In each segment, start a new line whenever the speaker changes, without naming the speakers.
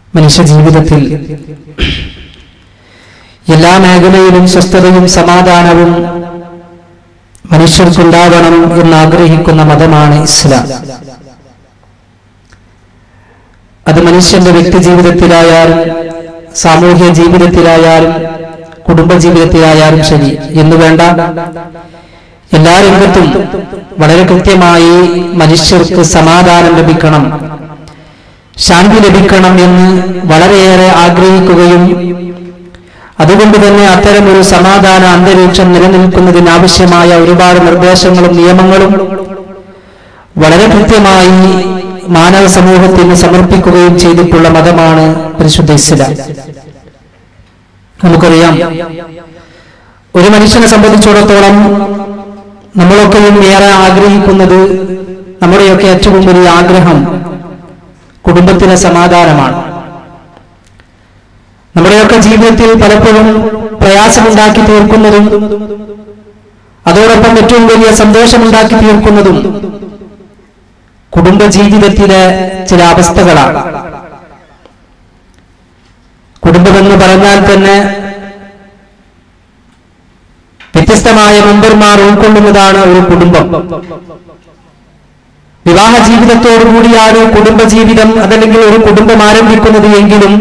മനുഷ്യ ജീവിതത്തിൽ എല്ലാ മേഖലയിലും സ്വസ്ഥതയും സമാധാനവും മനുഷ്യർക്കുണ്ടാവണം എന്നാഗ്രഹിക്കുന്ന മതമാണ് ഇസ്ലാം. അത് മനുഷ്യന്റെ വ്യക്തി ജീവിതത്തിലായാലും സാമൂഹ്യ ജീവിതത്തിലായാലും കുടുംബജീവിതത്തിലായാലും ശരി എന്ന് വേണ്ട എല്ലാ രംഗത്തും വളരെ കൃത്യമായി മനുഷ്യർക്ക് സമാധാനം ലഭിക്കണം, ശാന്തി ലഭിക്കണം എന്ന് വളരെയേറെ ആഗ്രഹിക്കുകയും അതുകൊണ്ട് തന്നെ അത്തരമൊരു സമാധാന അന്തരീക്ഷം നിലനിൽക്കുന്നതിനാവശ്യമായ ഒരുപാട് നിർദ്ദേശങ്ങളും നിയമങ്ങളും വളരെ കൃത്യമായി മാനവ സമൂഹത്തിന് സമർപ്പിക്കുകയും ചെയ്തിട്ടുള്ള മതമാണ് പരിശുദ്ധ ഇസ്ലാം. നമുക്കറിയാം, ഒരു മനുഷ്യനെ സംബന്ധിച്ചിടത്തോളം നമ്മളൊക്കെയും ഏറെ ആഗ്രഹിക്കുന്നത്, നമ്മുടെയൊക്കെ ഏറ്റവും വലിയ ആഗ്രഹം കുടുംബത്തിലെ സമാധാനമാണ്. നമ്മുടെയൊക്കെ ജീവിതത്തിൽ പലപ്പോഴും പ്രയാസമുണ്ടാക്കി തീർക്കുന്നതും അതോടൊപ്പം ഏറ്റവും വലിയ സന്തോഷമുണ്ടാക്കി തീർക്കുന്നതും കുടുംബജീവിതത്തിലെ ചില അവസ്ഥകളാണ്. കുടുംബമെന്ന് പറഞ്ഞാൽ തന്നെ വ്യത്യസ്തമായ മെമ്പർമാർ ഉൾക്കൊള്ളുന്നതാണ് ഒരു കുടുംബം. വിവാഹ ജീവിതത്തോടുകൂടിയാണ് കുടുംബജീവിതം അതല്ലെങ്കിൽ ഒരു കുടുംബം ആരംഭിക്കുന്നത് എങ്കിലും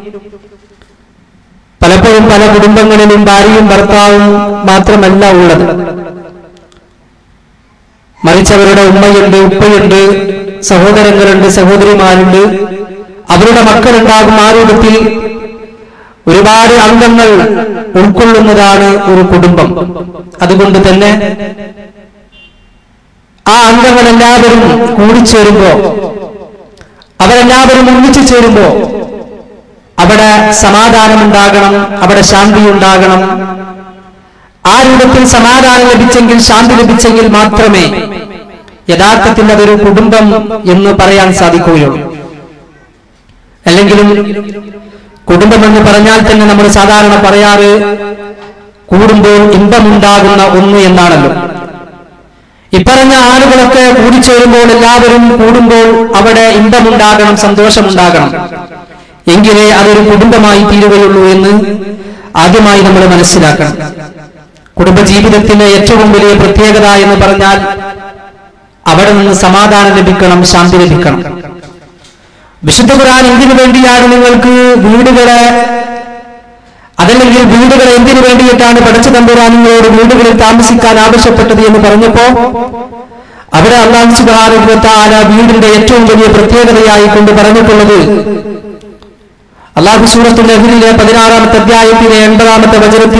പലപ്പോഴും പല കുടുംബങ്ങളിലും ഭാര്യയും ഭർത്താവും മാത്രമല്ല ഉള്ളത്. മറിച്ച് അവരുടെ ഉമ്മയുണ്ട്, ഉപ്പയുണ്ട്, സഹോദരങ്ങളുണ്ട്, സഹോദരിമാരുണ്ട്, അവരുടെ മക്കളുണ്ടാകും. ആ രൂപത്തിൽ ഒരുപാട് അംഗങ്ങൾ ഉൾക്കൊള്ളുന്നതാണ് ഒരു കുടുംബം. അതുകൊണ്ട് തന്നെ ആ അംഗങ്ങളെല്ലാവരും കൂടിച്ചേരുമ്പോ, അവരെല്ലാവരും ഒന്നിച്ചു ചേരുമ്പോ അവിടെ സമാധാനമുണ്ടാകണം, അവിടെ ശാന്തി ഉണ്ടാകണം. ആ രൂപത്തിൽ സമാധാനം ലഭിച്ചെങ്കിൽ, ശാന്തി ലഭിച്ചെങ്കിൽ മാത്രമേ യഥാർത്ഥത്തിൽ അതൊരു കുടുംബം എന്ന് പറയാൻ സാധിക്കുകയുള്ളൂ. അല്ലെങ്കിലും കുടുംബം എന്ന് പറഞ്ഞാൽ തന്നെ നമ്മൾ സാധാരണ പറയാറ് കൂടുമ്പോൾ ഇമ്പമുണ്ടാകുന്ന ഒന്ന് എന്നാണല്ലോ. ഇപ്പറഞ്ഞ ആളുകളൊക്കെ കൂടിച്ചേരുമ്പോൾ, എല്ലാവരും കൂടുമ്പോൾ അവിടെ ഇമ്പമുണ്ടാകണം, സന്തോഷമുണ്ടാകണം, എങ്കിലേ അതൊരു കുടുംബമായി തീരുകയുള്ളൂ എന്ന് ആദ്യമായി നമ്മൾ മനസ്സിലാക്കണം. കുടുംബജീവിതത്തിന്റെ ഏറ്റവും വലിയ പ്രത്യേകത എന്ന് പറഞ്ഞാൽ അവിടെ നിന്ന് സമാധാനം ലഭിക്കണം, ശാന്തി ലഭിക്കണം. വിശുദ്ധ ഖുർആൻ എന്തിനു വേണ്ടിയാണ് നിങ്ങൾക്ക് വീടുകളെ, അതല്ലെങ്കിൽ വീടുകളെ എന്തിനു വേണ്ടിയിട്ടാണ് പടച്ച തമ്പുരാൻ നിങ്ങളോട് വീടുകളിൽ താമസിക്കാൻ ആവശ്യപ്പെട്ടത് എന്ന് പറഞ്ഞപ്പോ അവിടെ അല്ലാഹു സുബ്ഹാനഹു വ തആല വീടിന്റെ ഏറ്റവും വലിയ പ്രത്യേകതയായി കൊണ്ട് പറഞ്ഞിട്ടുള്ളത്, അല്ലാഹു സൂറത്തുൽ നഹ്ലിലെ 16-ാമത്തെ അധ്യായത്തിലെ 80-ാമത്തെ വചനത്തിൽ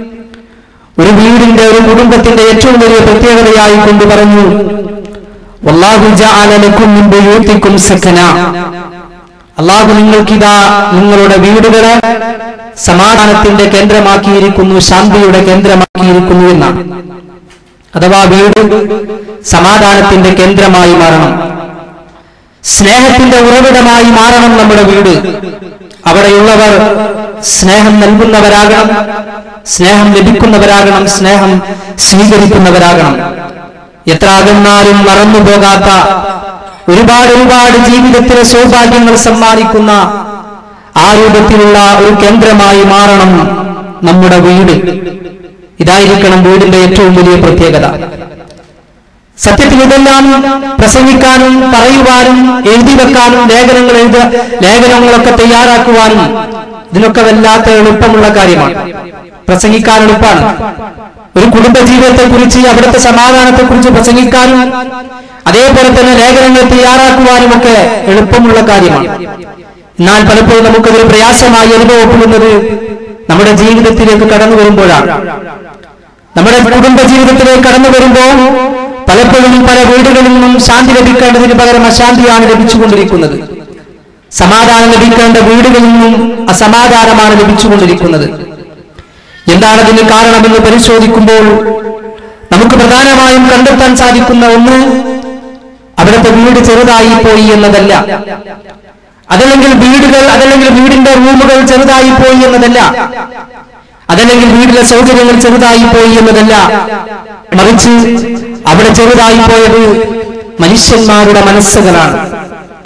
ഒരു വീടിന്റെ, ഒരു കുടുംബത്തിന്റെ ഏറ്റവും വലിയ പ്രത്യേകതയായി കൊണ്ട് പറഞ്ഞു, വല്ലാഹു ജഅല ലക്കും മിൻ ബുയൂതികും സകന. അല്ലാഹു നിങ്ങൾക്കിതാ നിങ്ങളുടെ വീടുകളെ സമാധാനത്തിന്റെ കേന്ദ്രമാക്കിയിരിക്കുന്നു, ശാന്തിയുടെ കേന്ദ്രമാക്കിയിരിക്കുന്നു എന്നാണ്. അഥവാ വീട് സമാധാനത്തിന്റെ കേന്ദ്രമായി മാറണം, സ്നേഹത്തിന്റെ ഉറവിടമായി മാറണം നമ്മുടെ വീട്. അവിടെയുള്ളവർ സ്നേഹം നൽകുന്നവരാകണം, സ്നേഹം ലഭിക്കുന്നവരാകണം, സ്നേഹം സ്വീകരിക്കുന്നവരാകണം. എത്ര അകന്നാലും മറന്നുപോകാത്ത ഒരുപാട് ജീവിതത്തിലെ സൗഭാഗ്യങ്ങൾ സമ്മാനിക്കുന്ന ആ രൂപത്തിലുള്ള ഒരു കേന്ദ്രമായി മാറണം നമ്മുടെ വീട്. ഇതായിരിക്കണം വീടിന്റെ ഏറ്റവും വലിയ പ്രത്യേകത. സത്യത്തിൽ ഇതെല്ലാം പ്രസംഗിക്കാനും പറയുവാനും എഴുതി വെക്കാനും ലേഖനങ്ങളൊക്കെ തയ്യാറാക്കുവാനും ഇതിനൊക്കെ വല്ലാത്ത എളുപ്പമുള്ള കാര്യമാണ്. പ്രസംഗിക്കാൻ എളുപ്പമാണ്. ഒരു കുടുംബജീവിതത്തെ കുറിച്ച്, അവിടുത്തെ സമാധാനത്തെ കുറിച്ച് പ്രസംഗിക്കാനും അതേപോലെ തന്നെ ലേഖനങ്ങൾ തയ്യാറാക്കുവാനും ഒക്കെ എളുപ്പമുള്ള കാര്യമാണ്. എന്നാൽ പലപ്പോഴും നമുക്കതൊരു പ്രയാസമായി അനുഭവപ്പെടുന്നത് നമ്മുടെ ജീവിതത്തിലേക്ക് കടന്നു വരുമ്പോഴാണ്. നമ്മുടെ കുടുംബജീവിതത്തിലേക്ക് കടന്നു വരുമ്പോൾ പലപ്പോഴും പല വീടുകളിൽ നിന്നും ശാന്തി ലഭിക്കേണ്ടതിന് പകരം അശാന്തിയാണ് ലഭിച്ചുകൊണ്ടിരിക്കുന്നത്. സമാധാനം ലഭിക്കേണ്ട വീടുകളിൽ നിന്നും അസമാധാനമാണ് ലഭിച്ചുകൊണ്ടിരിക്കുന്നത്. എന്താണ് അതിന് കാരണമെന്ന് പരിശോധിക്കുമ്പോൾ നമുക്ക് പ്രധാനമായും കണ്ടെത്താൻ സാധിക്കുന്ന ഒന്ന്, അവിടുത്തെ വീട് ചെറുതായി പോയി എന്നതല്ല, അതല്ലെങ്കിൽ വീടിന്റെ റൂമുകൾ ചെറുതായി പോയി എന്നതല്ല, അതല്ലെങ്കിൽ വീട്ടിലെ സൗകര്യങ്ങൾ ചെറുതായി പോയി എന്നതല്ല. മറിച്ച് അവിടെ ചെറുതായി പോയത് മനുഷ്യന്മാരുടെ മനസ്സുകളാണ്.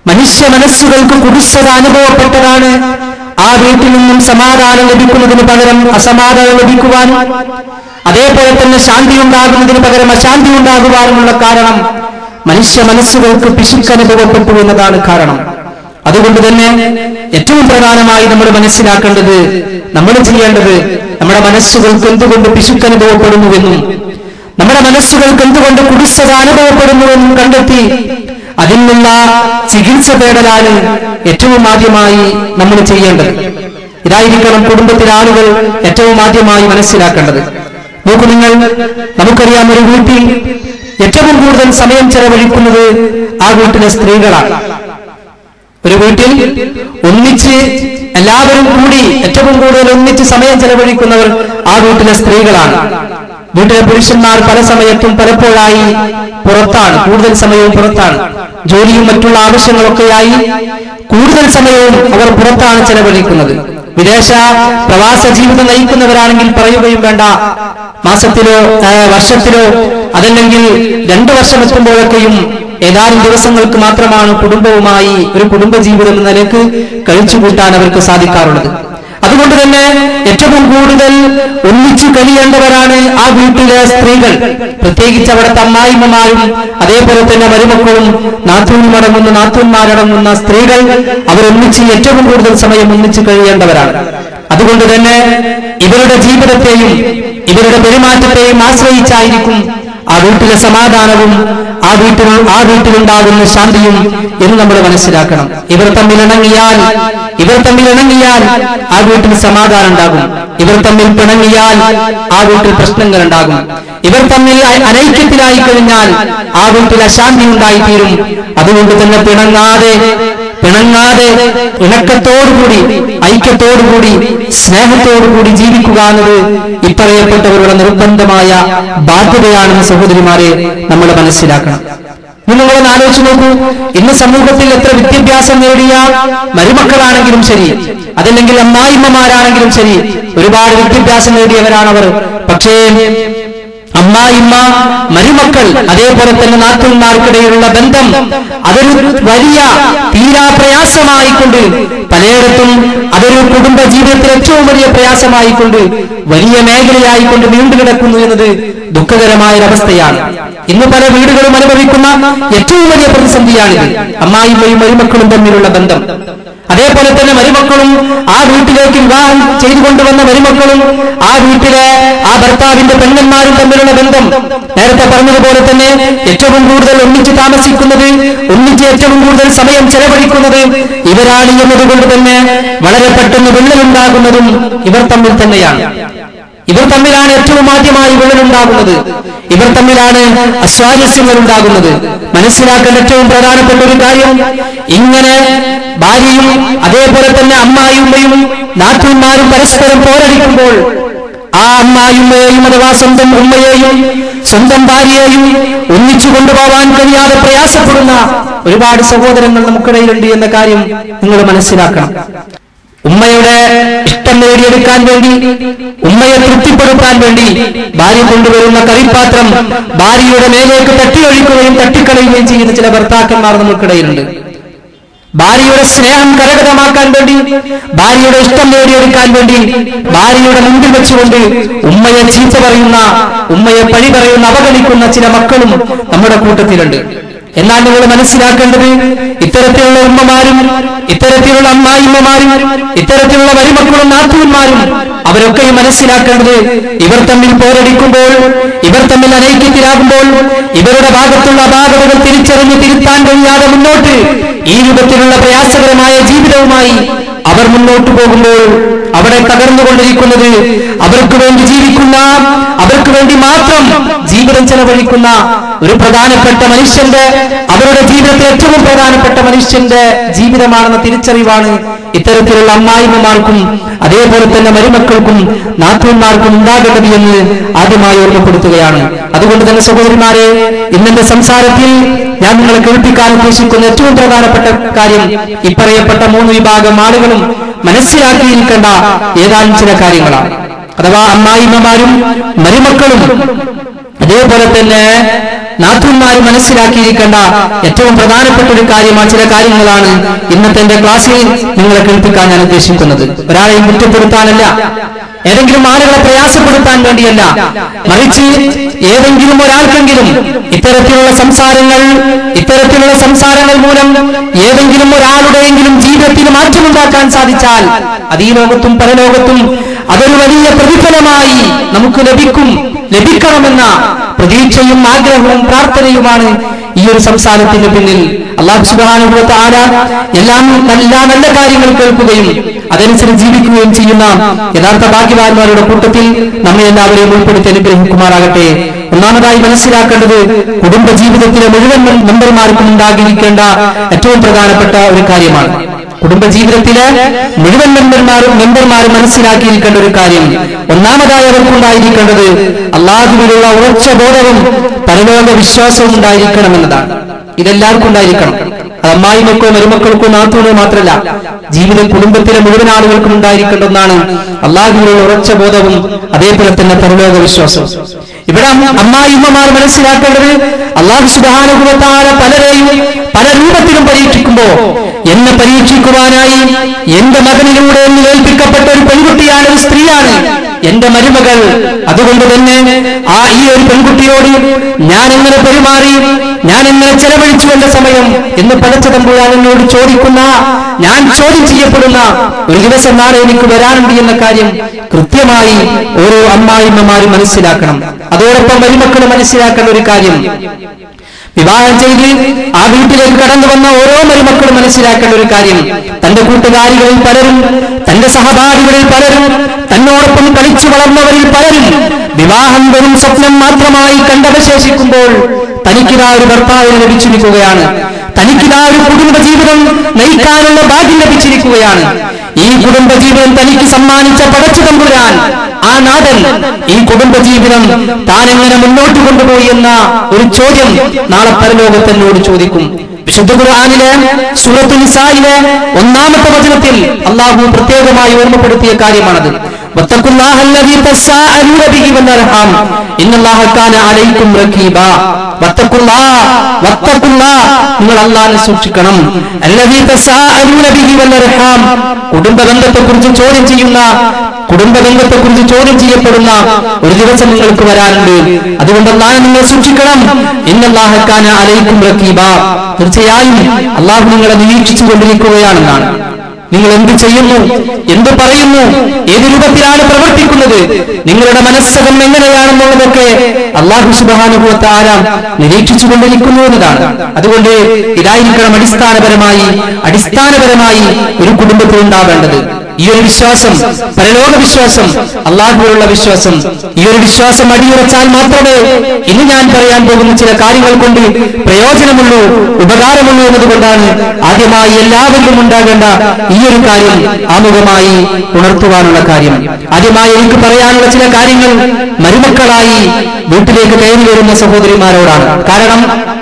മനുഷ്യ മനസ്സുകൾക്ക് കുടിശ്ശത അനുഭവപ്പെട്ടതാണ്. ആ വീട്ടിൽ നിന്നും സമാധാനം ലഭിക്കുന്നതിന് പകരം അസമാധാനം ലഭിക്കുവാനും അതേപോലെ തന്നെ ശാന്തി ഉണ്ടാകുന്നതിന് പകരം അശാന്തി ഉണ്ടാകുവാനുമുള്ള കാരണം മനുഷ്യ മനസ്സുകൾക്ക് പിശുക്ക് അനുഭവപ്പെട്ടു എന്നതാണ് കാരണം. അതുകൊണ്ട് തന്നെ ഏറ്റവും പ്രധാനമായി നമ്മൾ മനസ്സിലാക്കേണ്ടത്, നമ്മൾ ചെയ്യേണ്ടത്, നമ്മുടെ മനസ്സുകൾക്ക് എന്തുകൊണ്ട് പിശുക്ക് അനുഭവപ്പെടുന്നുവെന്നും നമ്മുടെ മനസ്സുകൾക്ക് എന്തുകൊണ്ട് കുടിശ്ശത അനുഭവപ്പെടുന്നുവെന്നും കണ്ടെത്തി അതിനുള്ള ചികിത്സ തേടലാണ് ഏറ്റവും ആദ്യമായി നമ്മൾ ചെയ്യേണ്ടത്. ഇതായിരിക്കണം കുടുംബത്തിലെ ആളുകൾ ഏറ്റവും ആദ്യമായി മനസ്സിലാക്കേണ്ടത്. നോക്കൂ നിങ്ങൾ, നമുക്കറിയാം, ഒരു വീട്ടിൽ ഏറ്റവും കൂടുതൽ സമയം ചെലവഴിക്കുന്നത് ആ വീട്ടിലെ സ്ത്രീകളാണ്. ഒരു വീട്ടിൽ ഒന്നിച്ച് എല്ലാവരും കൂടി ഏറ്റവും കൂടുതൽ ഒന്നിച്ച് സമയം ചെലവഴിക്കുന്നവർ ആ വീട്ടിലെ സ്ത്രീകളാണ്. വീട്ടിലെ പുരുഷന്മാർ പല സമയത്തും പലപ്പോഴായി പുറത്താണ്, കൂടുതൽ സമയവും പുറത്താണ്. ജോലിയും മറ്റുള്ള ആവശ്യങ്ങളൊക്കെയായി കൂടുതൽ സമയവും അവർ പുറത്താണ് ചെലവഴിക്കുന്നത്. വിദേശ പ്രവാസ ജീവിതം നയിക്കുന്നവരാണെങ്കിൽ പറയുകയും വേണ്ട. മാസത്തിലോ വർഷത്തിലോ അതല്ലെങ്കിൽ 2 വർഷം എത്തുമ്പോഴൊക്കെയും ഏതാനും ദിവസങ്ങൾക്ക് മാത്രമാണ് കുടുംബവുമായി ഒരു കുടുംബജീവിതം എന്ന നിലക്ക് കഴിച്ചുകൂട്ടാൻ അവർക്ക് സാധിക്കാറുള്ളത്. അതുകൊണ്ട് തന്നെ ഏറ്റവും കൂടുതൽ ഒന്നിച്ചു കഴിയേണ്ടവരാണ് ആ വീട്ടിലെ സ്ത്രീകൾ. പ്രത്യേകിച്ച് അവിടുത്തെ അമ്മായിമ്മമാരും അതേപോലെ തന്നെ മരുമക്കളും നാത്തൂന്മാരടങ്ങുന്ന സ്ത്രീകൾ അവരൊന്നിച്ച് ഏറ്റവും കൂടുതൽ സമയം ഒന്നിച്ചു കഴിയേണ്ടവരാണ്. അതുകൊണ്ട് തന്നെ ഇവരുടെ ജീവിതത്തെയും ഇവരുടെ പെരുമാറ്റത്തെയും ആശ്രയിച്ചായിരിക്കും ആ വീട്ടിലെ സമാധാനവും ആ വീട്ടിലുണ്ടാകുന്ന ശാന്തിയും എന്ന് നമ്മൾ മനസ്സിലാക്കണം. ഇവർ തമ്മിൽ ഇണങ്ങിയാൽ ആ വീട്ടിൽ സമാധാനം ഉണ്ടാകും. ഇവർ തമ്മിൽ പിണങ്ങിയാൽ ആ വീട്ടിൽ പ്രശ്നങ്ങൾ ഉണ്ടാകും. ഇവർ തമ്മിൽ അനൈക്യത്തിലായി കഴിഞ്ഞാൽ ആ വീട്ടിൽ അശാന്തി ഉണ്ടായിത്തീരും. അതുകൊണ്ട് തന്നെ പിണങ്ങാതെ ഇണക്കത്തോടുകൂടി ഐക്യത്തോടുകൂടി സ്നേഹത്തോടുകൂടി ജീവിക്കുക എന്നത് ഇപ്പറയപ്പെട്ടവരുടെ നിർബന്ധമായ ബാധ്യതയാണെന്ന് സഹോദരിമാരെ നമ്മൾ മനസ്സിലാക്കണം. നിങ്ങളൊന്ന് ആലോചിച്ച് നോക്കൂ, ഇന്ന് സമൂഹത്തിൽ എത്ര വിദ്യാഭ്യാസം നേടിയ മരുമക്കളാണെങ്കിലും ശരി, അതല്ലെങ്കിൽ അമ്മായിമ്മമാരാണെങ്കിലും ശരി, ഒരുപാട് വിദ്യാഭ്യാസം നേടിയവരാണവർ. പക്ഷേ അമ്മായിമ്മ, മരുമക്കൾ, അതേപോലെ തന്നെ നാത്തൂന്മാർക്കിടയിലുള്ള ബന്ധം അതൊരു വലിയ തീരാപ്രയാസമായിക്കൊണ്ട് പലയിടത്തും അതൊരു കുടുംബ ജീവിതത്തിൽ ഏറ്റവും വലിയ പ്രയാസമായിക്കൊണ്ട് വലിയ മേഖലയായിക്കൊണ്ട് നീണ്ടു കിടക്കുന്നു എന്നത് ദുഃഖകരമായൊരവസ്ഥയാണ്. ഇന്ന് പല വീടുകളും അനുഭവിക്കുന്ന ഏറ്റവും വലിയ പ്രതിസന്ധിയാണിത്. അമ്മായിമ്മയും മരുമക്കളും തമ്മിലുള്ള ബന്ധം, അതേപോലെ തന്നെ മരുമക്കളും ആ വീട്ടിലേക്ക് വിവാഹം ചെയ്തുകൊണ്ടുവന്ന മരുമക്കളും ആ വീട്ടിലെ ആ ഭർത്താവിന്റെ പെണ്ണന്മാരും തമ്മിലുള്ള ബന്ധം. നേരത്തെ പറഞ്ഞതുപോലെ തന്നെ ഏറ്റവും കൂടുതൽ ഒന്നിച്ച് താമസിക്കുന്നത്, ഒന്നിച്ച് ഏറ്റവും കൂടുതൽ സമയം ചെലവഴിക്കുന്നത് ഇവരാണ് എന്നതുകൊണ്ട് തന്നെ വളരെ പെട്ടെന്ന് വിള്ളലുണ്ടാകുന്നതും ഇവർ തമ്മിൽ തന്നെയാണ്. ഇവർ തമ്മിലാണ് ഏറ്റവും ആദ്യമായി വിള്ളലുണ്ടാകുന്നത്. ഇവർ തമ്മിലാണ് അസ്വാരസ്യങ്ങൾ ഉണ്ടാകുന്നത്. മനസ്സിലാക്കേണ്ട ഏറ്റവും പ്രധാനപ്പെട്ട ഒരു കാര്യം, ഇങ്ങനെ ഭാര്യയും അതേപോലെ തന്നെ അമ്മായിയുമ്മയും നാത്തൂന്മാരും പരസ്പരം പോരടിക്കുമ്പോൾ ആ അമ്മായിമ്മയെയും അഥവാ സ്വന്തം ഉമ്മയെയും സ്വന്തം ഭാര്യയെയും ഒന്നിച്ചു കൊണ്ടുപോകാൻ കഴിയാതെ പ്രയാസപ്പെടുന്ന ഒരുപാട് സഹോദരങ്ങൾ നമുക്കിടയിലുണ്ട് എന്ന കാര്യം നിങ്ങൾ മനസ്സിലാക്കണം. ഉമ്മയുടെ ഇഷ്ടം നേടിയെടുക്കാൻ വേണ്ടി, ഉമ്മയെ തൃപ്തിപ്പെടുത്താൻ വേണ്ടി ഭാര്യ കൊണ്ടുവരുന്ന കറിപ്പാത്രം ഭാര്യയുടെ മേലേക്ക് തട്ടിയൊഴിക്കുകയും തട്ടിക്കളയുകയും ചെയ്യുന്ന ചില ഭർത്താക്കന്മാർ നമുക്കിടയിലുണ്ട്. ഭാര്യയുടെ സ്നേഹം കരഗതമാക്കാൻ വേണ്ടി, ഭാര്യയുടെ ഇഷ്ടം നേടിയെടുക്കാൻ വേണ്ടി ഭാര്യയുടെ മുമ്പിൽ വെച്ചുകൊണ്ട് ഉമ്മയെ ചീത്ത പറയുന്ന, ഉമ്മയെ പഴി പറയുന്ന, അവഗണിക്കുന്ന ചില മക്കളും നമ്മുടെ കൂട്ടത്തിലുണ്ട്. എന്നാൽ നിങ്ങൾ മനസ്സിലാക്കേണ്ടത്, ഇത്തരത്തിലുള്ള ഉമ്മമാരും ഇത്തരത്തിലുള്ള അമ്മായിമ്മമാരും ഇത്തരത്തിലുള്ള മരുമക്കളും നാത്തൂന്മാരും അവരൊക്കെയും മനസ്സിലാക്കേണ്ടത്, ഇവർ തമ്മിൽ പോരടിക്കുമ്പോൾ, ഇവർ തമ്മിൽ അനൈക്യത്തിലാകുമ്പോൾ, ഇവരുടെ ഭാഗത്തുള്ള അപാകതകൾ തിരിച്ചറിഞ്ഞ് തിരുത്താൻ കഴിയാതെ മുന്നോട്ട് ഈ രൂപത്തിലുള്ള പ്രയാസകരമായ ജീവിതവുമായി അവർ മുന്നോട്ട് പോകുമ്പോൾ അവിടെ തകർന്നുകൊണ്ടിരിക്കുന്നത് അവർക്ക് വേണ്ടി ജീവിക്കുന്ന, അവർക്ക് വേണ്ടി മാത്രം ജീവിതം ചെലവഴിക്കുന്ന ഒരു പ്രധാനപ്പെട്ട മനുഷ്യന്റെ, അവരുടെ ജീവിതത്തിൽ ഏറ്റവും പ്രധാനപ്പെട്ട മനുഷ്യന്റെ ജീവിതമാണെന്ന തിരിച്ചറിവാണ് ഇത്തരത്തിലുള്ള അമ്മായിമ്മമാർക്കും അതേപോലെ തന്നെ മരുമക്കൾക്കും നാത്തൂന്മാർക്കും ഉണ്ടാകേണ്ടത് എന്ന് ആദ്യമായി ഓർമ്മപ്പെടുത്തുകയാണ്. അതുകൊണ്ട് തന്നെ സഹോദരിമാരെ, ഇന്നത്തെ സംസാരത്തിൽ ഞാൻ നിങ്ങളെ കേൾപ്പിക്കാൻ ഉദ്ദേശിക്കുന്ന ഏറ്റവും പ്രധാനപ്പെട്ട കാര്യം ഇപ്പറയപ്പെട്ട 3 വിഭാഗം ആളുകളും മനസ്സിലാക്കിയിരിക്കേണ്ട ഏതാനും ചില കാര്യങ്ങളാണ്. അഥവാ അമ്മായിമ്മമാരും മരുമക്കളും അതേപോലെ തന്നെ നാഥന്മാർ മനസ്സിലാക്കിയിരിക്കേണ്ട ഏറ്റവും പ്രധാനപ്പെട്ട ഒരു കാര്യമാണ്. ചില കാര്യങ്ങളാണ് ഇന്നത്തെ എന്റെ ക്ലാസ്സിൽ നിങ്ങളെ കേൾപ്പിക്കാൻ ഞാൻ ഉദ്ദേശിക്കുന്നത്. ഒരാളെയും കുറ്റപ്പെടുത്താനല്ല, ഏതെങ്കിലും ആളുകളെ പ്രയാസപ്പെടുത്താൻ വേണ്ടിയല്ല, മറിച്ച് ഏതെങ്കിലും ഒരാൾക്കെങ്കിലും ഇത്തരത്തിലുള്ള സംസാരങ്ങൾ മൂലം ഏതെങ്കിലും ഒരാളുടെയെങ്കിലും ജീവിതത്തിൽ മാറ്റമുണ്ടാക്കാൻ സാധിച്ചാൽ അത് ഈ ലോകത്തും പരലോകത്തും അതൊരു വലിയ പ്രതിഫലമായി നമുക്ക് ലഭിക്കണമെന്ന പ്രതീക്ഷയും ആഗ്രഹവും പ്രാർത്ഥനയുമാണ് ഈ ഒരു സംസാരത്തിന് പിന്നിൽ. അല്ലാഹു സുബ്ഹാനഹു വ തആല എല്ലാ നല്ല കാര്യങ്ങൾ കേൾക്കുകയും അതനുസരിച്ച് ജീവിക്കുകയും ചെയ്യുന്ന യഥാർത്ഥ ഭാഗ്യവാന്മാരുടെ കൂട്ടത്തിൽ നമ്മെ എല്ലാവരെയും ഉൾപ്പെടുത്തി അനുഗ്രഹിക്കുമാറാകട്ടെ. ഒന്നാമതായി മനസ്സിലാക്കേണ്ടത് കുടുംബ ജീവിതത്തിലെ മുഴുവൻ മെമ്പർമാർക്കും ഉണ്ടാകിയിരിക്കേണ്ട ഏറ്റവും പ്രധാനപ്പെട്ട ഒരു കാര്യമാണ്. കുടുംബജീവിതത്തിലെ മുഴുവൻ മെമ്പർമാരും മനസ്സിലാക്കിയിരിക്കേണ്ട ഒരു കാര്യം, ഒന്നാമതായി അവർക്കുണ്ടായിരിക്കേണ്ടത് അല്ലാഹുവിലുള്ള ഉറച്ച ബോധവും പരലോക വിശ്വാസവും ഉണ്ടായിരിക്കണമെന്നതാണ്. ഇതെല്ലാവർക്കും ഉണ്ടായിരിക്കണം. അത് അമ്മായിമക്കോ മരുമക്കൾക്കോ നാത്തൂനോ മാത്രമല്ല, കുടുംബത്തിലെ മുഴുവൻ ആളുകൾക്കും ഉണ്ടായിരിക്കേണ്ട ഒന്നാണ് അല്ലാഹുവിലുള്ള ഉറച്ച ബോധവും അതേപോലെ തന്നെ പരലോക വിശ്വാസവും. ഇവിടെ അമ്മായിമ്മമാർ മനസ്സിലാക്കേണ്ടത് അല്ലാഹു സുബ്ഹാനഹു വ തആല പലരെയും പല രൂപത്തിലും പരീക്ഷിക്കുമ്പോ എന്നെ പരീക്ഷിക്കുവാനായി എന്റെ മകനിലൂടെ എന്ന് ഏൽപ്പിക്കപ്പെട്ട ഒരു പെൺകുട്ടിയാണ്, ഒരു സ്ത്രീയാണ് എന്റെ മരുമകൾ. അതുകൊണ്ട് തന്നെ ഈ ഒരു പെൺകുട്ടിയോട് ഞാൻ എങ്ങനെ പെരുമാറി, ഞാൻ എങ്ങനെ ചെലവഴിച്ചു എന്റെ സമയം എന്ന് പടച്ച തമ്പുരാൻ എന്നോട് ചോദിക്കുന്ന, ഞാൻ ചോദ്യം ചെയ്യപ്പെടുന്ന ഒരു ദിവസം നാളെ എനിക്ക് വരാനുണ്ട് എന്ന കാര്യം കൃത്യമായി ഓരോ അമ്മായിമ്മമാരും മനസ്സിലാക്കണം. അതോടൊപ്പം മരുമക്കൾ മനസ്സിലാക്കേണ്ട ഒരു കാര്യം, വിവാഹം ചെയ്ത് ആ വീട്ടിലേക്ക് കടന്നു വന്ന ഓരോ മരുമക്കളും മനസ്സിലാക്കേണ്ട ഒരു കാര്യം, തന്റെ കൂട്ടുകാരികളിൽ പലരും, തന്റെ സഹപാഠികളിൽ പലരും, തന്നോടൊപ്പം കളിച്ചു വളർന്നവരിൽ പലരും വിവാഹം വെറും സ്വപ്നം മാത്രമായി കണ്ടവശേഷിക്കുമ്പോൾ തനിക്കിതാ ഒരു ഭർത്താവിനെ ലഭിച്ചിരിക്കുകയാണ്, തനിക്കിതാ ഒരു കുടുംബജീവിതം നയിക്കാനുള്ള ഭാഗ്യം ലഭിച്ചിരിക്കുകയാണ്. ഈ കുടുംബജീവിതം തനിക്ക് സമ്മാനിച്ച പടച്ച തമ്പുരാൻ, ആ നാഥൻ ഈ കുടുംബജീവിതം താൻ എങ്ങനെ മുന്നോട്ട് കൊണ്ടുപോയി എന്ന ഒരു ചോദ്യം നാളെ പരലോകത്തെന്നോട് ചോദിക്കും. വിശുദ്ധ ഖുർആനിലെ സൂറത്തുൽ നിസായിലെ 1-ാമത്തെ വചനത്തിൽ അല്ലാഹു പ്രത്യേകമായി ഓർമ്മപ്പെടുത്തിയ കാര്യമാണത്. വത്തഖുല്ലാഹ അല്ലദീ തസാഅലൂന ബിഹി വൽ അർഹാം ഇന്നല്ലാഹ കാന അലൈക്കും റഖീബാ. നിങ്ങൾ അല്ലാഹുവിനെ സൂക്ഷിക്കണം. അല്ലദീ തസാഅലൂന ബിഹി വൽ അർഹാം, കുടുംബബന്ധത്തെക്കുറിച്ച് ചോദ്യം ചെയ്യപ്പെടുന്ന ഒരു ദിവസം നിങ്ങൾക്ക് വരാനുണ്ട്. അതുകൊണ്ട് അല്ലാഹുവിനെ നിങ്ങൾ സൂക്ഷിക്കണം. ഇന്നല്ലാഹ കാന അലൈക്കും റഖീബാ, തീർച്ചയായും അല്ലാഹു നിങ്ങളെ നിരീക്ഷിച്ചു കൊണ്ടിരിക്കുകയാണെന്നാണ്. നിങ്ങൾ എന്ത് ചെയ്യുന്നു, എന്ത് പറയുന്നു, ഏത് രൂപത്തിലാണ് പ്രവർത്തിക്കുന്നത്, നിങ്ങളുടെ മനസ്സകം എങ്ങനെയാണെന്നുള്ളതൊക്കെ അല്ലാഹു സുബ്ഹാനഹു വ തആല നിരീക്ഷിച്ചു കൊണ്ടിരിക്കുന്നു എന്നതാണ്. അതുകൊണ്ട് ഇതായിരിക്കണം അടിസ്ഥാനപരമായി ഒരു കുടുംബത്തിൽ ഉണ്ടാവേണ്ടത്. ഈ ഒരു വിശ്വാസം, പരലോക വിശ്വാസം, അല്ലാഹുവിലുള്ള വിശ്വാസം, ഈ ഒരു വിശ്വാസം അടിയുറച്ചാൽ മാത്രമേ ഇന്ന് ഞാൻ പറയാൻ പോകുന്ന ചില കാര്യങ്ങൾ കൊണ്ട് പ്രയോജനമുള്ളൂ, ഉപകാരമുള്ളൂ എന്നതുകൊണ്ടാണ് ആദ്യമായി എല്ലാവരിലും ഉണ്ടാകേണ്ട ഈ ഒരു കാര്യം ആമുഖമായി ഉണർത്തുവാനുള്ള കാര്യം. ആദ്യമായി എനിക്ക് പറയാനുള്ള ചില കാര്യങ്ങൾ മരുമക്കളായി വീട്ടിലേക്ക് കയറി വരുന്ന സഹോദരിമാരോടാണ്. കാരണം